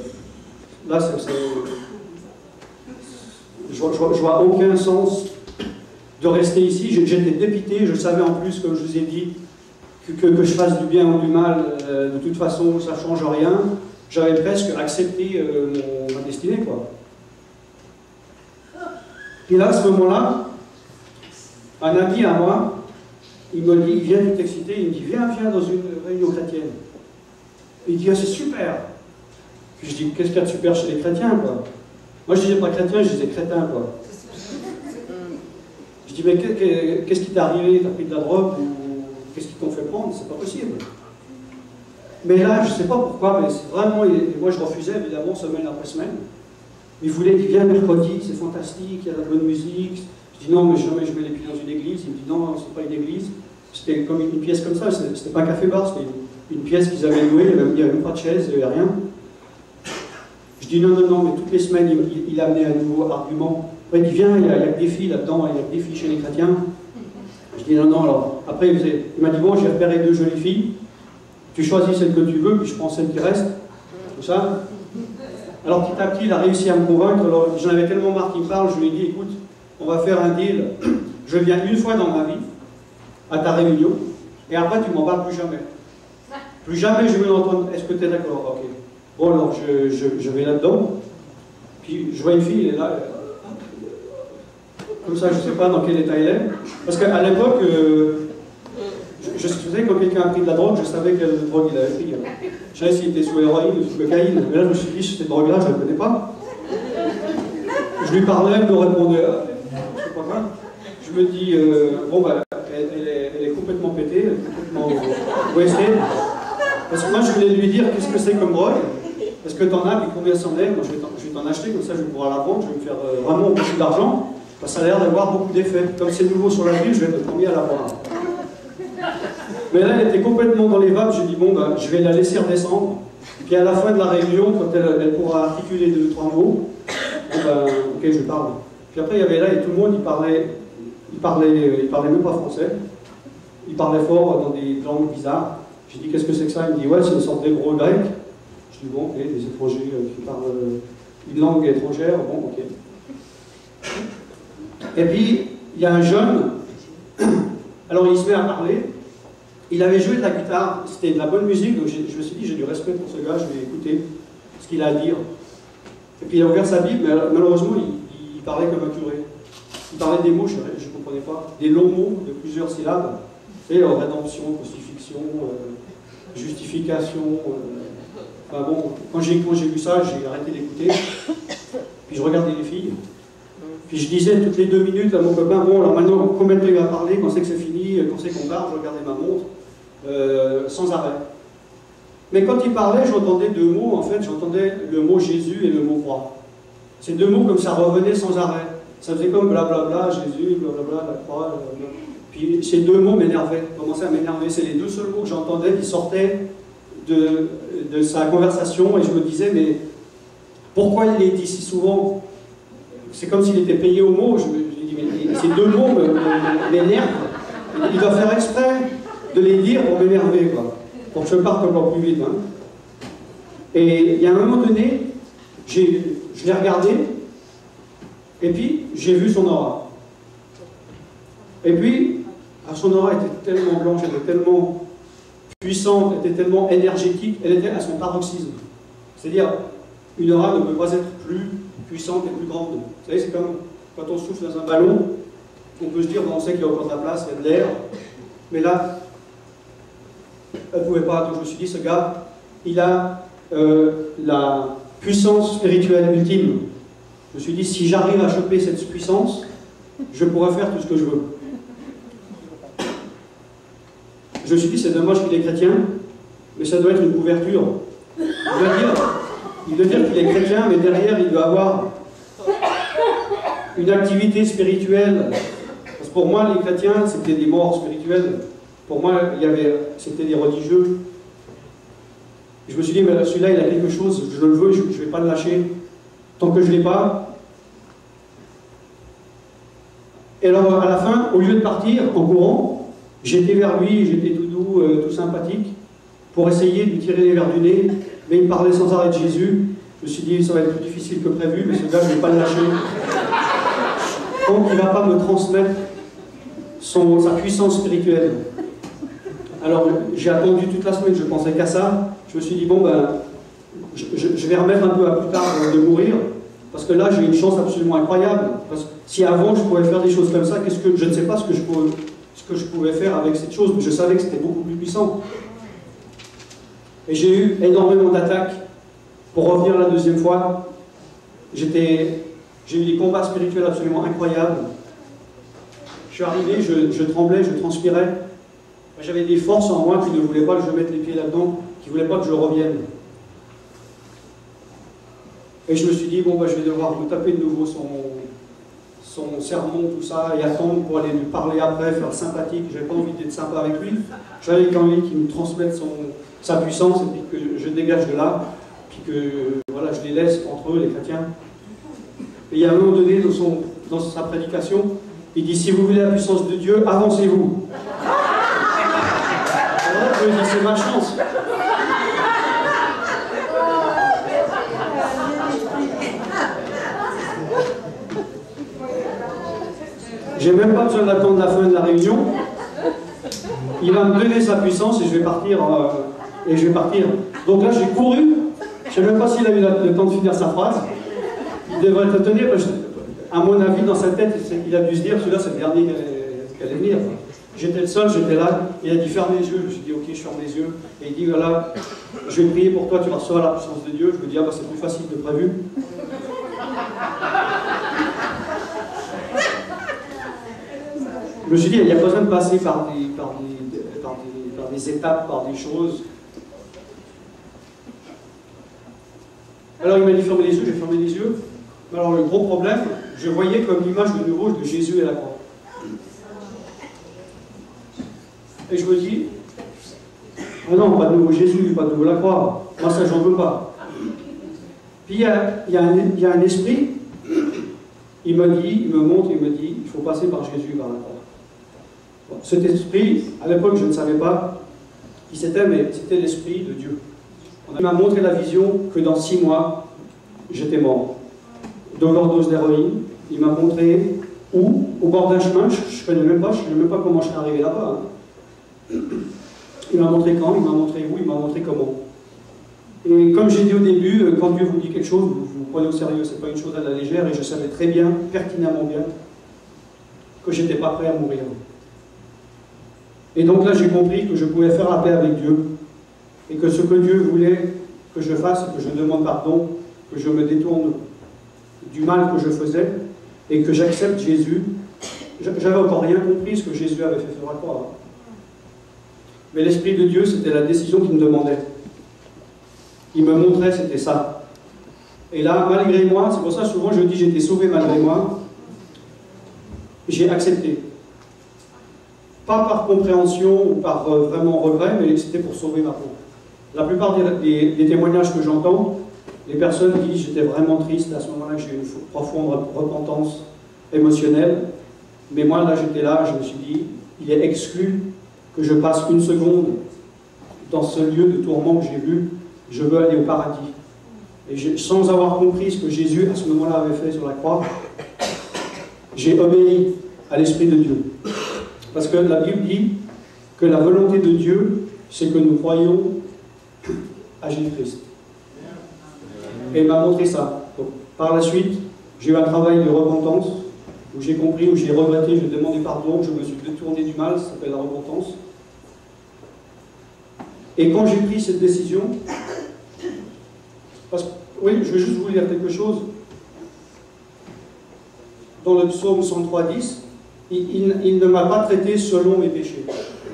je vois aucun sens de rester ici. J'étais dépité, je savais en plus, comme je vous ai dit, que je fasse du bien ou du mal, de toute façon ça ne change rien. J'avais presque accepté ma destinée, quoi. Et là, à ce moment-là, un ami à moi, il me dit, il vient tout excité, il me dit, viens dans une réunion chrétienne. Il dit, ah, c'est super. Puis je dis, qu'est-ce qu'il y a de super chez les chrétiens, quoi? Moi, je disais pas chrétien, je disais crétin, quoi. Je dis, mais qu'est-ce qui t'est arrivé? T'as pris de la drogue ou qu'est-ce qui t'ont fait prendre? C'est pas possible. Mais là, je sais pas pourquoi, mais c'est vraiment, et moi je refusais évidemment semaine après semaine. Il voulait qu'il vienne mercredi, c'est fantastique, il y a de la bonne musique. Je dis non, mais jamais je mets les pieds dans une église. Il me dit non, c'est pas une église. C'était comme une pièce comme ça, c'était pas un café-bar, c'était une pièce qu'ils avaient louée, il n'y avait même pas de chaise, il n'y avait rien. Je dis non, mais toutes les semaines, il amenait un nouveau argument. Après, il dit viens, il y a que des filles là-dedans, il y a que des filles chez les chrétiens. Je dis non, alors. Après, il m'a dit bon, j'ai repéré 2 jolies filles, tu choisis celle que tu veux, puis je prends celle qui reste. Tout ça. Alors petit à petit, il a réussi à me convaincre. Alors j'en avais tellement marre qu'il me parle, je lui ai dit écoute, on va faire un deal. Je viens une fois dans ma vie à ta réunion, et après tu m'en parles plus jamais. Plus jamais je vais l'entendre. Est-ce que tu es d'accord? Ok. Bon alors je vais là-dedans, puis je vois une fille, elle est là, comme ça je ne sais pas dans quel état elle est. Parce qu'à l'époque, je savais quand quelqu'un a pris de la drogue, je savais quelle drogue il avait pris. Je savais s'il était sous héroïne ou sous cocaïne. Mais là je me suis dit, cette drogue-là, je ne la connais pas. Je lui parlais, elle me répondait, je sais pas quoi. Je me dis, bon ben, elle est complètement pétée, elle est complètement wastée. Parce que moi je voulais lui dire qu'est-ce que c'est comme drogue. Parce que t'en as, puis combien c'en est, moi je vais t'en acheter, comme ça je vais pouvoir la vendre, je vais me faire vraiment beaucoup d'argent. Ça a l'air d'avoir beaucoup d'effets. Comme c'est nouveau sur la ville, je vais être le premier à la vendre. Mais là, elle était complètement dans les vapes, j'ai dit bon, ben, je vais la laisser redescendre. Puis à la fin de la réunion, quand elle pourra articuler 2-3 mots, bon, ben, ok, je parle. Puis après, il y avait là, et tout le monde, il parlait même pas français. Il parlait fort dans des langues bizarres. J'ai dit, qu'est-ce que c'est que ça? Il me dit, ouais, c'est une sorte d'hébreu grec. Je dis, bon, ok, des étrangers qui parlent une langue étrangère, bon, ok. Et puis, il y a un jeune, alors il se met à parler. Il avait joué de la guitare, c'était de la bonne musique, donc je me suis dit, j'ai du respect pour ce gars, je vais écouter ce qu'il a à dire. Et puis il a ouvert sa Bible, mais malheureusement, il parlait comme un curé. Il parlait des mots, je ne comprenais pas, des longs mots de plusieurs syllabes. Vous savez, rédemption, crucifixion, justification. Enfin bon, quand j'ai vu ça, j'ai arrêté d'écouter. Puis je regardais les filles. Puis je disais toutes les 2 minutes à mon copain, bon alors maintenant, combien de temps il va parler, quand c'est que c'est fini, quand c'est qu'on part, je regardais ma montre. Sans arrêt. Mais quand il parlait, j'entendais 2 mots, en fait, j'entendais le mot Jésus et le mot croix. Ces 2 mots comme ça revenaient sans arrêt. Ça faisait comme blablabla, Jésus, blablabla, la croix, blablabla. Puis ces 2 mots m'énervaient, commençaient à m'énerver. C'est les 2 seuls mots que j'entendais qui sortaient de sa conversation, et je me disais, mais pourquoi il les dit si souvent? c'est comme s'il était payé au mot. Je me dis, mais ces deux mots m'énervent. Il doit faire exprès de les dire pour m'énerver, quoi. Pour que je parte encore plus vite. Hein. Et il y a un moment donné, je l'ai regardé, et puis j'ai vu son aura. Et puis, son aura était tellement blanche, elle était tellement puissante, elle était tellement énergétique, elle était à son paroxysme. C'est-à-dire, une aura ne peut pas être plus puissante et plus grande. Vous savez, c'est comme quand on souffle dans un ballon, on peut se dire, on sait qu'il y a encore de la place, il y a de l'air, mais là, elle ne pouvait pas. Donc je me suis dit, ce gars, il a la puissance spirituelle ultime. Je me suis dit, si j'arrive à choper cette puissance, je pourrais faire tout ce que je veux. Je me suis dit, c'est dommage qu'il est chrétien, mais ça doit être une couverture. Il doit dire qu'il est chrétien, mais derrière, il doit avoir une activité spirituelle. Parce que pour moi, les chrétiens, c'était des morts spirituels. Pour moi, c'était des religieux. Et je me suis dit, mais celui-là, il a quelque chose, je le veux, je ne vais pas le lâcher. Tant que je ne l'ai pas. Et alors, à la fin, au lieu de partir en courant, j'étais vers lui, j'étais tout doux, tout sympathique, pour essayer de lui tirer les verres du nez, mais il me parlait sans arrêt de Jésus. Je me suis dit, ça va être plus difficile que prévu, mais ce gars, je ne vais pas le lâcher. Donc, il ne va pas me transmettre sa puissance spirituelle. Alors, j'ai attendu toute la semaine, je pensais qu'à ça. Je me suis dit, bon, ben, je vais remettre un peu à plus tard de mourir, parce que là, j'ai une chance absolument incroyable. Parce que si avant, je pouvais faire des choses comme ça, je ne sais pas ce que je pouvais faire avec cette chose, mais je savais que c'était beaucoup plus puissant. Et j'ai eu énormément d'attaques. Pour revenir la deuxième fois, j'ai eu des combats spirituels absolument incroyables. Je suis arrivé, je tremblais, je transpirais. J'avais des forces en moi qui ne voulaient pas que je mette les pieds là-dedans, qui ne voulaient pas que je revienne. Et je me suis dit, bon, bah, je vais devoir me taper de nouveau son sermon, tout ça, et attendre pour aller lui parler après, faire sympathique. Je n'avais pas envie d'être sympa avec lui. J'avais envie qu'il me transmette sa puissance, et puis que je dégage de là, puis que voilà, je les laisse entre eux, les chrétiens. Et il y a un moment donné, dans sa prédication, il dit, si vous voulez la puissance de Dieu, avancez-vous. Alors, je lui dis, c'est ma chance. J'ai même pas besoin d'attendre la fin de la réunion. Il va me donner sa puissance et je vais partir. Donc là, j'ai couru. Je ne sais même pas s'il a eu le temps de finir sa phrase. Il devrait te tenir. À mon avis, dans sa tête, il a dû se dire, celui-là, c'est le dernier qui allait venir. J'étais le seul, j'étais là. Il a dit, ferme les yeux. Je me suis dit, ok, je ferme les yeux. Et il dit, voilà, je vais prier pour toi, tu recevras la puissance de Dieu. Je me dis, ah bah c'est plus facile que prévu. Je me suis dit, il n'y a pas besoin de passer par des étapes, par des choses. Alors il m'a dit, fermez les yeux, j'ai fermé les yeux. Alors le gros problème, je voyais comme l'image de nouveau de Jésus et la croix. Et je me dis, ah non, pas de nouveau Jésus, pas de nouveau la croix. Moi ça, j'en veux pas. Puis il y a un esprit, il me montre, il me dit, il faut passer par Jésus, par la croix. Bon, cet esprit, à l'époque je ne savais pas qui c'était, mais c'était l'esprit de Dieu. Il m'a montré la vision que dans 6 mois, j'étais mort. D'overdose d'héroïne. Il m'a montré où, au bord d'un chemin, je ne connais même pas comment je suis arrivé là-bas. Hein. Il m'a montré quand, il m'a montré où, il m'a montré comment. Et comme j'ai dit au début, quand Dieu vous dit quelque chose, vous prenez au sérieux, ce n'est pas une chose à la légère, et je savais très bien, pertinemment bien, que je n'étais pas prêt à mourir. Et donc là, j'ai compris que je pouvais faire la paix avec Dieu, et que ce que Dieu voulait que je fasse, que je demande pardon, que je me détourne du mal que je faisais, et que j'accepte Jésus. J'avais encore rien compris ce que Jésus avait fait sur la croix. Mais l'Esprit de Dieu, c'était la décision qu'il me demandait. Il me montrait, c'était ça. Et là, malgré moi, c'est pour ça souvent je dis j'étais sauvé malgré moi, j'ai accepté. Pas par compréhension ou par vraiment regret, mais c'était pour sauver ma peau. La plupart des témoignages que j'entends, les personnes disent j'étais vraiment triste, à ce moment-là j'ai eu une profonde repentance émotionnelle, mais moi là j'étais là, je me suis dit, il est exclu que je passe une seconde dans ce lieu de tourment que j'ai vu, je veux aller au paradis. Et sans avoir compris ce que Jésus à ce moment-là avait fait sur la croix, j'ai obéi à l'Esprit de Dieu. Parce que la Bible dit que la volonté de Dieu, c'est que nous croyions à Jésus-Christ. Et il m'a montré ça. Donc, par la suite, j'ai eu un travail de repentance, où j'ai compris, où j'ai regretté, j'ai demandé pardon, je me suis détourné du mal, ça s'appelle la repentance. Et quand j'ai pris cette décision, parce que, oui, je vais juste vous lire quelque chose. Dans le psaume 103:10, il ne m'a pas traité selon mes péchés.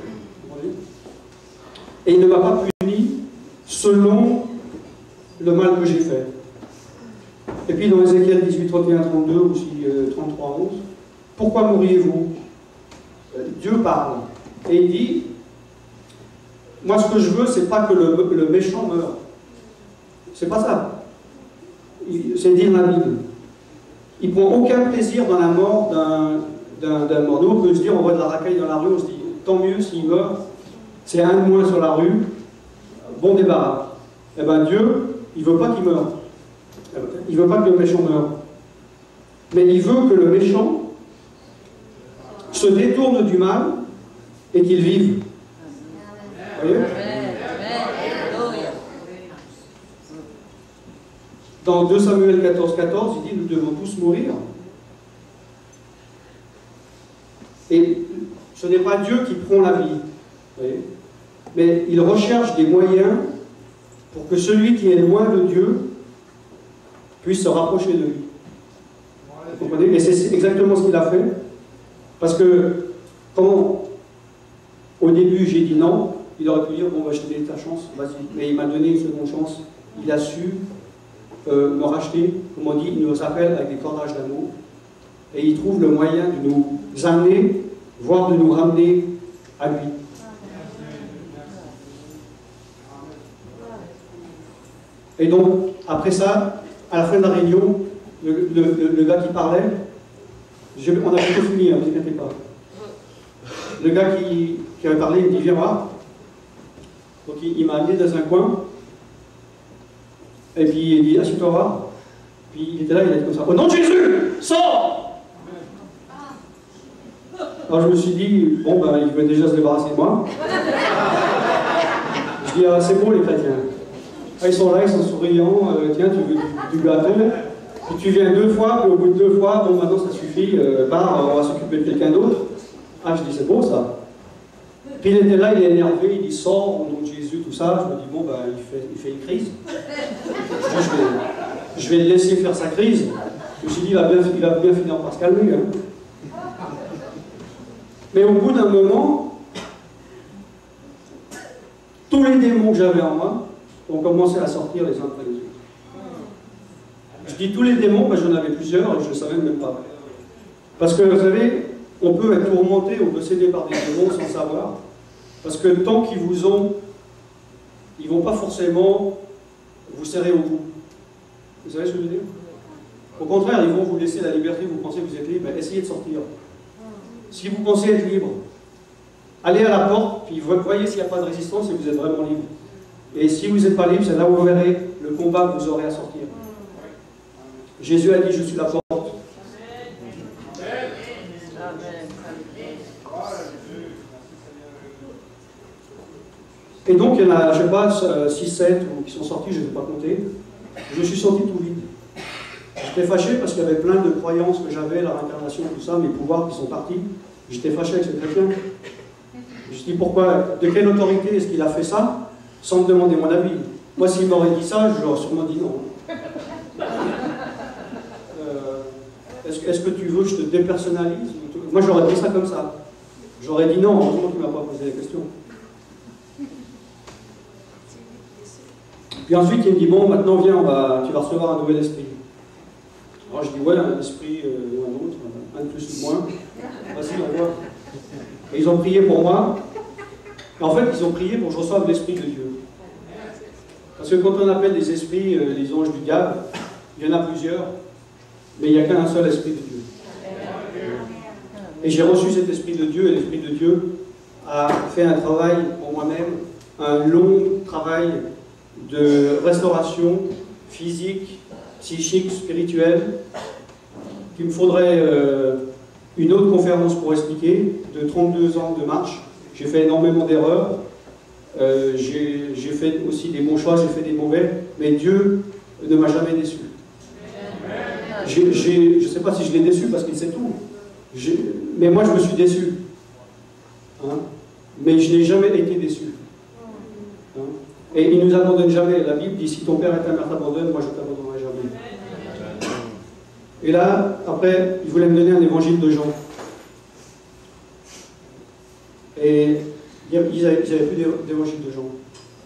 Et il ne m'a pas puni selon le mal que j'ai fait. Et puis dans Ézéchiel 18, 31, 32, aussi 33, 11, pourquoi mourriez-vous? Dieu parle. Et il dit, moi ce que je veux, c'est pas que le méchant meure. C'est pas ça. C'est dire la Bible. Il ne prend aucun plaisir dans la mort d'un mort. Nous, on peut se dire, on voit de la racaille dans la rue, on se dit, tant mieux s'il meurt, c'est un de moins sur la rue, bon débarras. Eh bien Dieu, il ne veut pas qu'il meure. Il ne veut pas que le méchant meure. Mais il veut que le méchant se détourne du mal et qu'il vive. Vous voyez? Dans 2 Samuel 14, 14, il dit, nous devons tous mourir. Et ce n'est pas Dieu qui prend la vie, vous voyez, mais il recherche des moyens pour que celui qui est loin de Dieu puisse se rapprocher de lui. Vous comprenez? Et c'est exactement ce qu'il a fait. Parce que quand au début j'ai dit non, il aurait pu dire, bon, je te donne ta chance, vas-y. Mais il m'a donné une seconde chance. Il a su me racheter, comme on dit, il nous appelle avec des cordages d'amour. Et il trouve le moyen de nous amener, voire de nous ramener à lui. Et donc, après ça, à la fin de la réunion, le gars qui parlait, on a plutôt fini, ne vous inquiétez pas. Le gars qui avait parlé, il dit, viens voir. Donc il m'a amené dans un coin, et puis il dit, assieds-toi voir. Puis il était là, il a dit comme ça, au nom de Jésus, sors! Alors je me suis dit, bon, ben, il veut déjà se débarrasser de moi. Je dis, ah, c'est beau les chrétiens. Ah, ils sont là, ils sont souriants, tiens, tu veux du gâteau. Puis tu viens 2 fois, puis au bout de 2 fois, bon, maintenant ça suffit, on va s'occuper de quelqu'un d'autre. Ah, je dis, c'est beau ça. Puis il était là, il est énervé, il dit, sors, au nom de Jésus, tout ça. Je me dis, bon, ben, il fait une crise. Je vais le laisser faire sa crise. Je me suis dit, il va bien finir par se calmer. Hein. Mais au bout d'un moment, tous les démons que j'avais en moi ont commencé à sortir les uns après les autres. Je dis tous les démons, parce que j'en avais plusieurs et je ne savais même pas. Parce que vous savez, on peut être tourmenté, on peut céder par des démons sans savoir. Parce que tant qu'ils vous ont, ils ne vont pas forcément vous serrer au cou. Vous savez ce que je veux dire? Au contraire, ils vont vous laisser la liberté, vous pensez que vous êtes libre, essayez de sortir. Si vous pensez être libre, allez à la porte, puis voyez s'il n'y a pas de résistance et vous êtes vraiment libre. Et si vous n'êtes pas libre, c'est là où vous verrez le combat que vous aurez à sortir. Jésus a dit, je suis la porte. Et donc, il y en a, je ne sais pas, 6, 7 qui sont sortis, je ne vais pas compter. Je me suis senti tout vide. J'étais fâché parce qu'il y avait plein de croyances que j'avais, la réincarnation, tout ça, mes pouvoirs qui sont partis. J'étais fâché avec ce chrétien. Je me suis dit, pourquoi, de quelle autorité est-ce qu'il a fait ça, sans me demander mon avis? Moi, s'il m'aurait dit ça, je lui aurais sûrement dit non. Est-ce que tu veux que je te dépersonnalise? Moi, j'aurais dit ça comme ça. J'aurais dit non, heureusement qu'il ne m'a pas posé la question. Puis ensuite, il me dit, bon, maintenant, viens, tu vas recevoir un nouvel esprit. Alors je dis, ouais, un esprit ou un autre, un de plus ou de moins. Vas-y, on voit. Et ils ont prié pour moi. Et en fait, ils ont prié pour que je reçoive l'esprit de Dieu. Parce que quand on appelle les esprits les anges du diable, il y en a plusieurs, mais il n'y a qu'un seul esprit de Dieu. Et j'ai reçu cet esprit de Dieu, et l'esprit de Dieu a fait un travail pour moi-même, un long travail de restauration physique, psychique, spirituelle, qu'il me faudrait une autre conférence pour expliquer, de 32 ans de marche. J'ai fait énormément d'erreurs, j'ai fait aussi des bons choix, j'ai fait des mauvais, mais Dieu ne m'a jamais déçu. Je ne sais pas si je l'ai déçu parce qu'il sait tout, mais moi je me suis déçu. Hein? Mais je n'ai jamais été déçu. Hein? Et il ne nous abandonne jamais. La Bible dit, si ton père et ta mère t'abandonnent, moi je ne t'abandonnerai jamais. Et là, après, il voulait me donner un évangile de Jean. Et ils n'avaient plus d'évangile de Jean.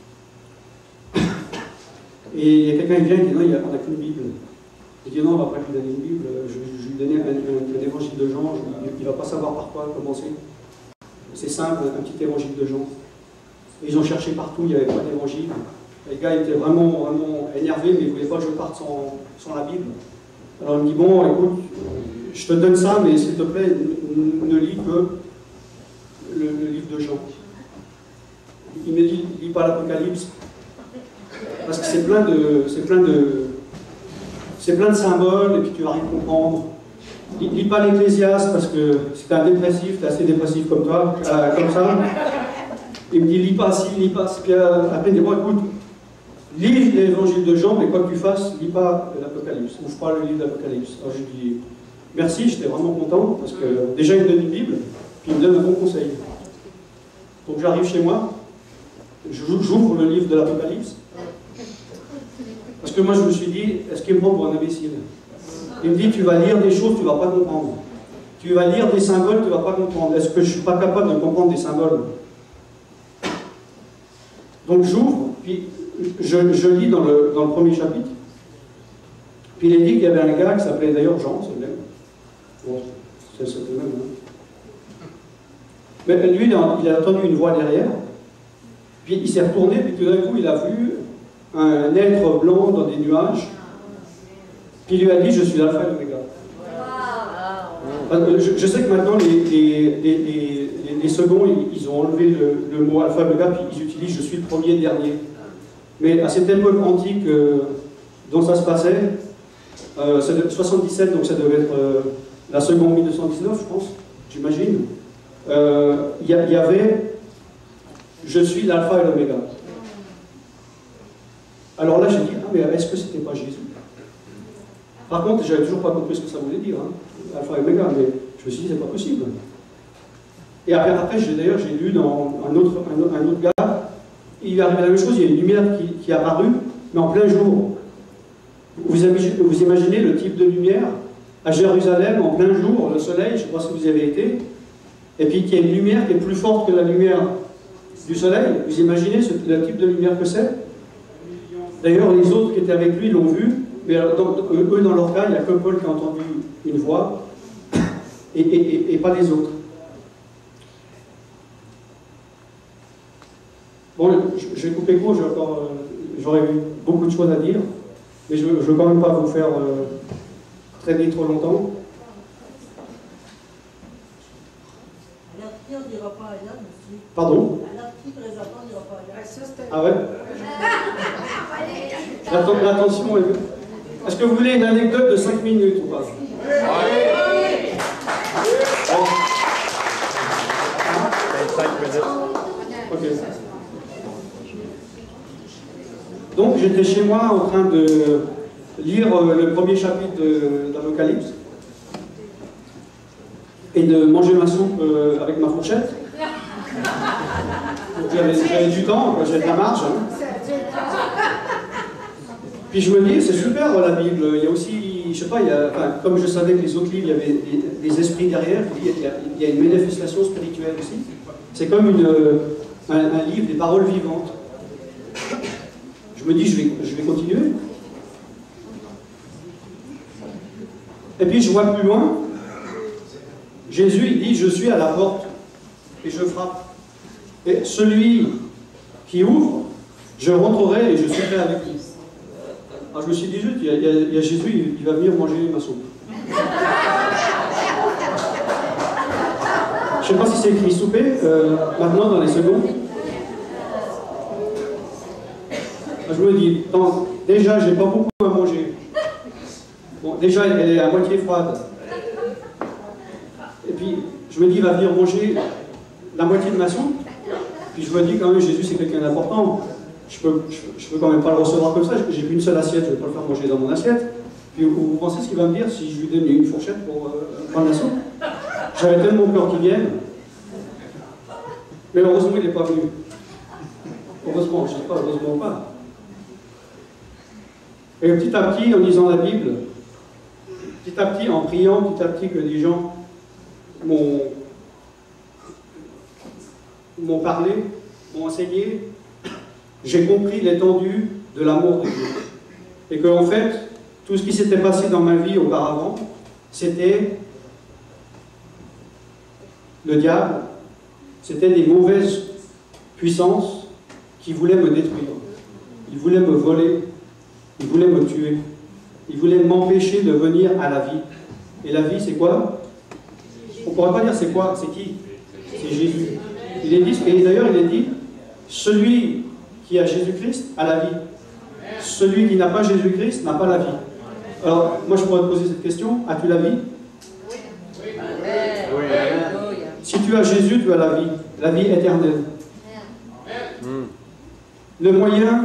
Et il y a quelqu'un qui vient et dit, non, on n'a qu'une Bible. Il dit, non, on ne va pas lui donner une Bible. Je lui donnais un évangile de Jean. Il ne va pas savoir par quoi commencer. C'est simple, un petit évangile de Jean. Et ils ont cherché partout, il n'y avait pas d'évangile. Les gars étaient vraiment, vraiment énervés, mais ils ne voulaient pas que je parte sans la Bible. Alors il me dit, bon, écoute, je te donne ça, mais s'il te plaît, ne lis que le livre de Jean. Il me dit, lis pas l'Apocalypse, parce que c'est plein de symboles, et puis tu vas rien comprendre. Lis pas l'Ecclésiaste, parce que c'est un dépressif, t'es assez dépressif comme toi, comme ça. Il me dit, lis pas ci, lis pas ci. Puis après, il dit, bon, écoute, lis l'évangile de Jean, mais quoi que tu fasses, lis pas l'Apocalypse. Ouvre pas le livre de l'Apocalypse. Alors je lui dis, merci, j'étais vraiment content, parce que déjà, il me donne une Bible, puis il me donne un bon conseil. Donc j'arrive chez moi, j'ouvre le livre de l'Apocalypse, parce que moi, je me suis dit, est-ce qu'il me prend pour un imbécile? Il me dit, tu vas lire des choses, tu ne vas pas comprendre. Tu vas lire des symboles, tu ne vas pas comprendre. Est-ce que je ne suis pas capable de comprendre des symboles? Donc j'ouvre, puis je lis dans le premier chapitre. Puis il est dit qu'il y avait un gars qui s'appelait d'ailleurs Jean, c'est le même. Bon, c'est le même. Hein. Mais lui, il a entendu une voix derrière. Puis il s'est retourné, puis tout d'un coup, il a vu un être blanc dans des nuages. Puis il lui a dit, je suis l'alpha et l'oméga. Je sais que maintenant, les seconds, ils ont enlevé le mot alpha et l'oméga, puis ils utilisent je suis le premier et le dernier. Mais à cette époque antique dont ça se passait, c'est 77, donc ça devait être la seconde 1219, je pense, j'imagine. Il y avait je suis l'alpha et l'oméga. Alors là, j'ai dit, ah, mais est-ce que c'était pas Jésus? Par contre, je n'avais toujours pas compris ce que ça voulait dire, hein, alpha et oméga, mais je me suis dit, c'est pas possible. Et après d'ailleurs, j'ai lu dans un autre gars, il est arrivé la même chose, il y a une lumière qui est apparue, mais en plein jour. Vous imaginez le type de lumière à Jérusalem, en plein jour, le soleil, je ne sais pas si vous y avez été, et puis qu'il y a une lumière qui est plus forte que la lumière du soleil. Vous imaginez le type de lumière que c'est? D'ailleurs, les autres qui étaient avec lui l'ont vu, mais eux, dans leur cas, il n'y a que Paul qui a entendu une voix, et pas les autres. Bon, je vais couper court, j'aurais eu beaucoup de choses à dire, mais je ne veux quand même pas vous faire traîner trop longtemps. Alors, qui on dira pas à Yann aussi? Pardon? Alors, qui présentement dira pas à Yann? Ah ouais? L'attention est... Est-ce que vous voulez une anecdote de 5 minutes ou pas? Oui. Ok. Donc j'étais chez moi en train de lire le premier chapitre d'Apocalypse et de manger ma soupe avec ma fourchette. J'avais du temps, j'avais de la marge. Hein. Puis je me dis, c'est super la Bible, il y a aussi, je sais pas, comme je savais que les autres livres, il y avait des esprits derrière, il y a une manifestation spirituelle aussi. C'est comme un livre, des paroles vivantes. Je me dis, je vais continuer. Et puis je vois plus loin, Jésus il dit, je suis à la porte et je frappe. Et celui qui ouvre, je rentrerai et je souperai avec lui. Alors je me suis dit, il y a Jésus, il va venir manger ma soupe. Je ne sais pas si c'est écrit souper, maintenant dans les secondes. Je me dis, déjà, j'ai pas beaucoup à manger. Bon, déjà, elle est à moitié froide. Et puis, je me dis, il va venir manger la moitié de ma soupe. Puis je me dis, quand même, Jésus, c'est quelqu'un d'important. Je peux quand même pas le recevoir comme ça. J'ai qu'une seule assiette, je ne vais pas le faire manger dans mon assiette. Puis vous pensez ce qu'il va me dire si je lui donne une fourchette pour prendre la soupe? J'avais tellement peur qu'il vienne. Mais heureusement, il n'est pas venu. Heureusement, je ne dis pas heureusement pas. Et petit à petit, en lisant la Bible, petit à petit, en priant, petit à petit que des gens m'ont parlé, m'ont enseigné, j'ai compris l'étendue de l'amour de Dieu. Et que, en fait, tout ce qui s'était passé dans ma vie auparavant, c'était le diable, c'était des mauvaises puissances qui voulaient me détruire. Ils voulaient me voler, ils voulaient me tuer, ils voulaient m'empêcher de venir à la vie. Et la vie, c'est quoi? On ne pourrait pas dire c'est quoi, c'est qui? C'est Jésus. Il est dit, et d'ailleurs il est dit, celui qui a Jésus-Christ a la vie. Celui qui n'a pas Jésus-Christ n'a pas la vie. Alors, moi je pourrais te poser cette question, as-tu la vie? Oui. Si tu as Jésus, tu as la vie éternelle. Le moyen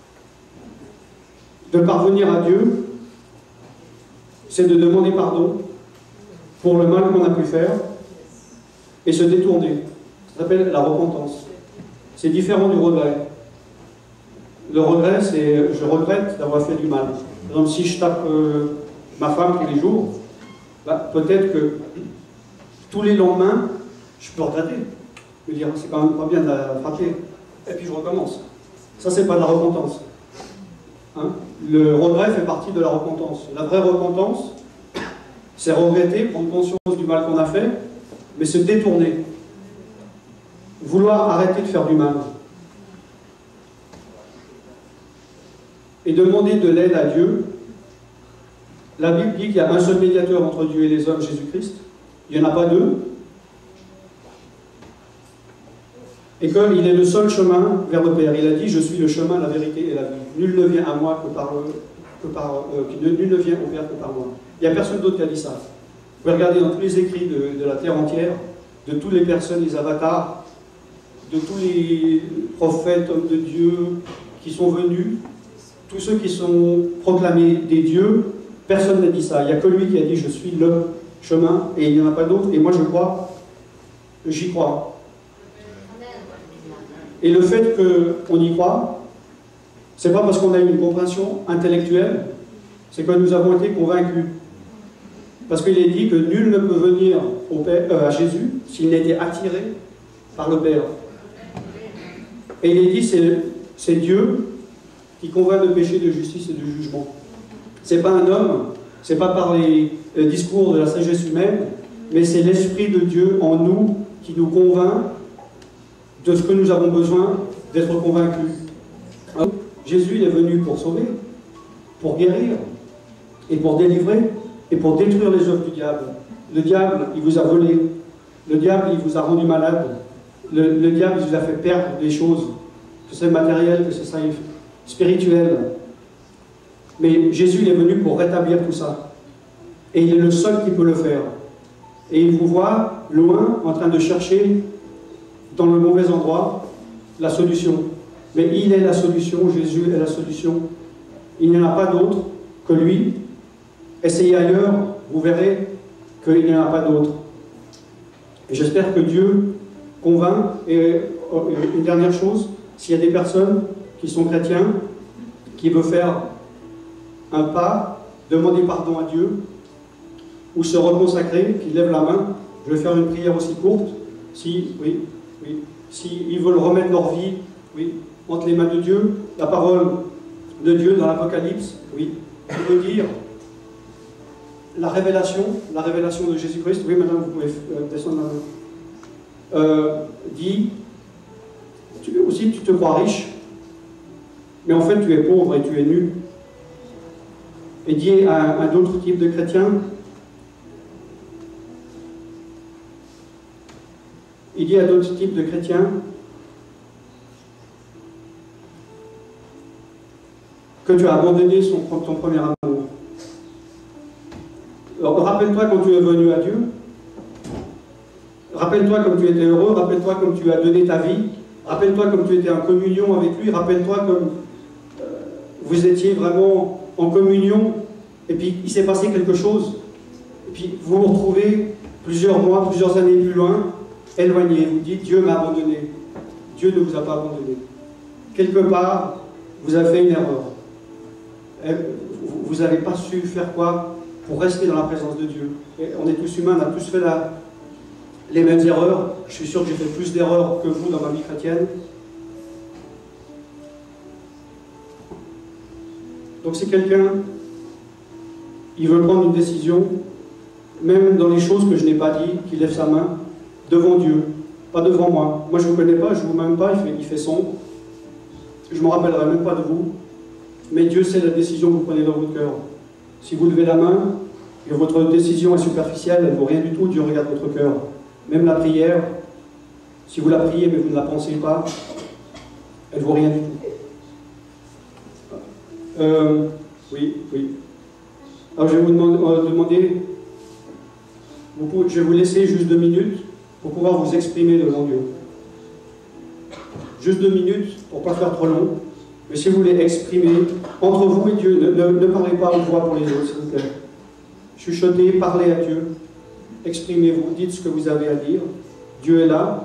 de parvenir à Dieu, c'est de demander pardon pour le mal qu'on a pu faire et se détourner. Ça s'appelle la repentance. C'est différent du regret. Le regret, c'est je regrette d'avoir fait du mal. Par exemple, si je tape ma femme tous les jours, bah, peut-être que tous les lendemains, je peux regretter. Je veux dire, c'est quand même pas bien de la frapper. Et puis je recommence. Ça, c'est pas de la repentance. Hein? Le regret fait partie de la repentance. La vraie repentance, c'est regretter, prendre conscience du mal qu'on a fait, mais se détourner. Vouloir arrêter de faire du mal. Et demander de l'aide à Dieu. La Bible dit qu'il y a un seul médiateur entre Dieu et les hommes, Jésus-Christ. Il n'y en a pas deux. Et qu'il est le seul chemin vers le Père. Il a dit, je suis le chemin, la vérité et la vie. Nul ne vient à moi nul ne vient au Père que par moi. Il n'y a personne d'autre qui a dit ça. Vous pouvez regarder dans tous les écrits de la terre entière, de toutes les personnes, les avatars, de tous les prophètes, hommes de Dieu qui sont venus, tous ceux qui sont proclamés des dieux, personne n'a dit ça. Il n'y a que lui qui a dit, je suis le chemin, et il n'y en a pas d'autre. Et moi je crois, j'y crois. Et le fait qu'on y croit, c'est pas parce qu'on a une compréhension intellectuelle, c'est que nous avons été convaincus. Parce qu'il est dit que nul ne peut venir au Père, à Jésus s'il n'a été attiré par le Père. Et il est dit, c'est Dieu qui convainc de péché, de justice et de jugement. C'est pas un homme, c'est pas par les discours de la sagesse humaine, mais c'est l'Esprit de Dieu en nous qui nous convainc de ce que nous avons besoin d'être convaincus. Jésus il est venu pour sauver, pour guérir, et pour délivrer, et pour détruire les œuvres du diable. Le diable, il vous a volé. Le diable, il vous a rendu malade. Le diable, il vous a fait perdre des choses, que c'est matériel, que c'est spirituel. Mais Jésus, il est venu pour rétablir tout ça. Et il est le seul qui peut le faire. Et il vous voit loin, en train de chercher dans le mauvais endroit la solution. Mais il est la solution, Jésus est la solution. Il n'y en a pas d'autre que lui. Essayez ailleurs, vous verrez qu'il n'y en a pas d'autre. Et j'espère que Dieu convainc. Et une dernière chose, s'il y a des personnes qui sont chrétiens, qui veulent faire un pas, demander pardon à Dieu, ou se reconsacrer, qui lèvent la main, je vais faire une prière aussi courte, si ils veulent remettre leur vie, entre les mains de Dieu, la parole de Dieu dans l'Apocalypse, je veux dire la révélation de Jésus-Christ, oui madame, vous pouvez descendre la main, dit, aussi tu te crois riche, mais en fait tu es pauvre et tu es nu. Et dit à d'autres types de chrétiens, il dit à d'autres types de chrétiens que tu as abandonné ton premier amour. Alors, rappelle-toi quand tu es venu à Dieu, rappelle-toi comme tu étais heureux, rappelle-toi comme tu as donné ta vie, rappelle-toi comme tu étais en communion avec lui, rappelle-toi comme vous étiez vraiment en communion, et puis il s'est passé quelque chose, et puis vous vous retrouvez plusieurs mois, plusieurs années plus loin, éloigné, vous dites Dieu m'a abandonné. Dieu ne vous a pas abandonné. Quelque part, vous avez fait une erreur. Vous n'avez pas su faire quoi pour rester dans la présence de Dieu. Et on est tous humains, on a tous fait les mêmes erreurs. Je suis sûr que j'ai fait plus d'erreurs que vous dans ma vie chrétienne. Donc si quelqu'un, il veut prendre une décision, même dans les choses que je n'ai pas dit, qu'il lève sa main, devant Dieu, pas devant moi. Moi je ne vous connais pas, je ne vous même pas, il fait sombre. Je ne me rappellerai même pas de vous. Mais Dieu sait la décision que vous prenez dans votre cœur. Si vous levez la main, et votre décision est superficielle, elle ne vaut rien du tout, Dieu regarde votre cœur. Même la prière, si vous la priez mais vous ne la pensez pas, elle ne vaut rien du tout. Oui. Alors je vais vous demander, je vais vous laisser juste 2 minutes pour pouvoir vous exprimer devant Dieu. Juste 2 minutes pour ne pas faire trop long. Mais si vous voulez exprimer entre vous et Dieu, ne parlez pas aux voix pour les autres, s'il vous plaît. Chuchotez, parlez à Dieu. Exprimez-vous, dites ce que vous avez à dire. Dieu est là.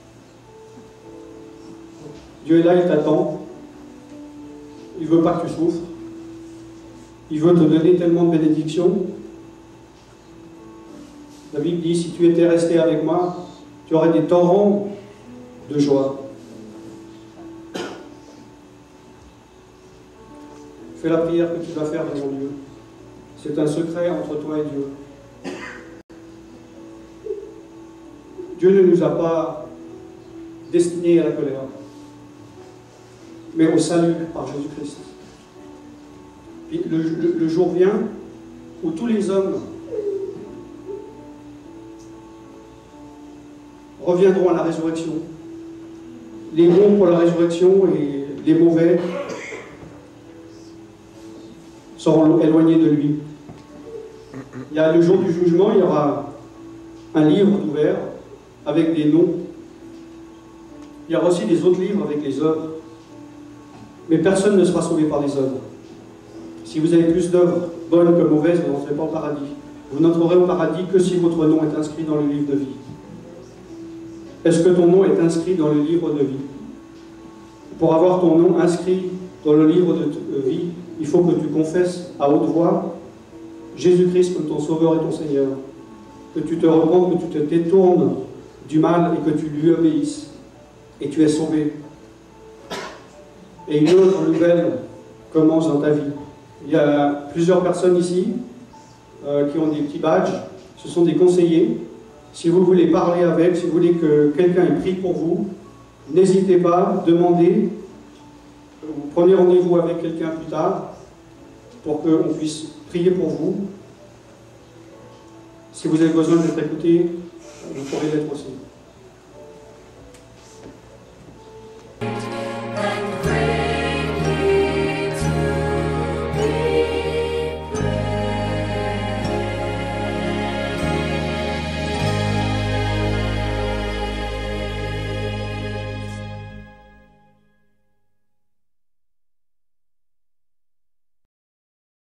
Dieu est là, il t'attend. Il ne veut pas que tu souffres. Il veut te donner tellement de bénédictions. La Bible dit, si tu étais resté avec moi, tu aurais des torrents de joie. Fais la prière que tu vas faire devant Dieu. C'est un secret entre toi et Dieu. Dieu ne nous a pas destinés à la colère, mais au salut par Jésus-Christ. Le jour vient où tous les hommes reviendront à la résurrection. Les bons pour la résurrection et les mauvais seront éloignés de lui. Il y a le jour du jugement, il y aura un livre ouvert avec des noms. Il y aura aussi des autres livres avec les œuvres. Mais personne ne sera sauvé par les œuvres. Si vous avez plus d'œuvres bonnes que mauvaises, vous n'entrez pas au paradis. Vous n'entrerez au paradis que si votre nom est inscrit dans le livre de vie. Est-ce que ton nom est inscrit dans le livre de vie? Pour avoir ton nom inscrit dans le livre de vie, il faut que tu confesses à haute voix Jésus-Christ comme ton Sauveur et ton Seigneur. Que tu te repentes, que tu te détournes du mal et que tu lui obéisses. Et tu es sauvé. Et une autre nouvelle commence dans ta vie. Il y a plusieurs personnes ici qui ont des petits badges. Ce sont des conseillers. Si vous voulez parler avec, si vous voulez que quelqu'un prie pour vous, n'hésitez pas, demandez. Vous prenez rendez-vous avec quelqu'un plus tard pour qu'on puisse prier pour vous. Si vous avez besoin d'être écouté, vous pourrez l'être aussi.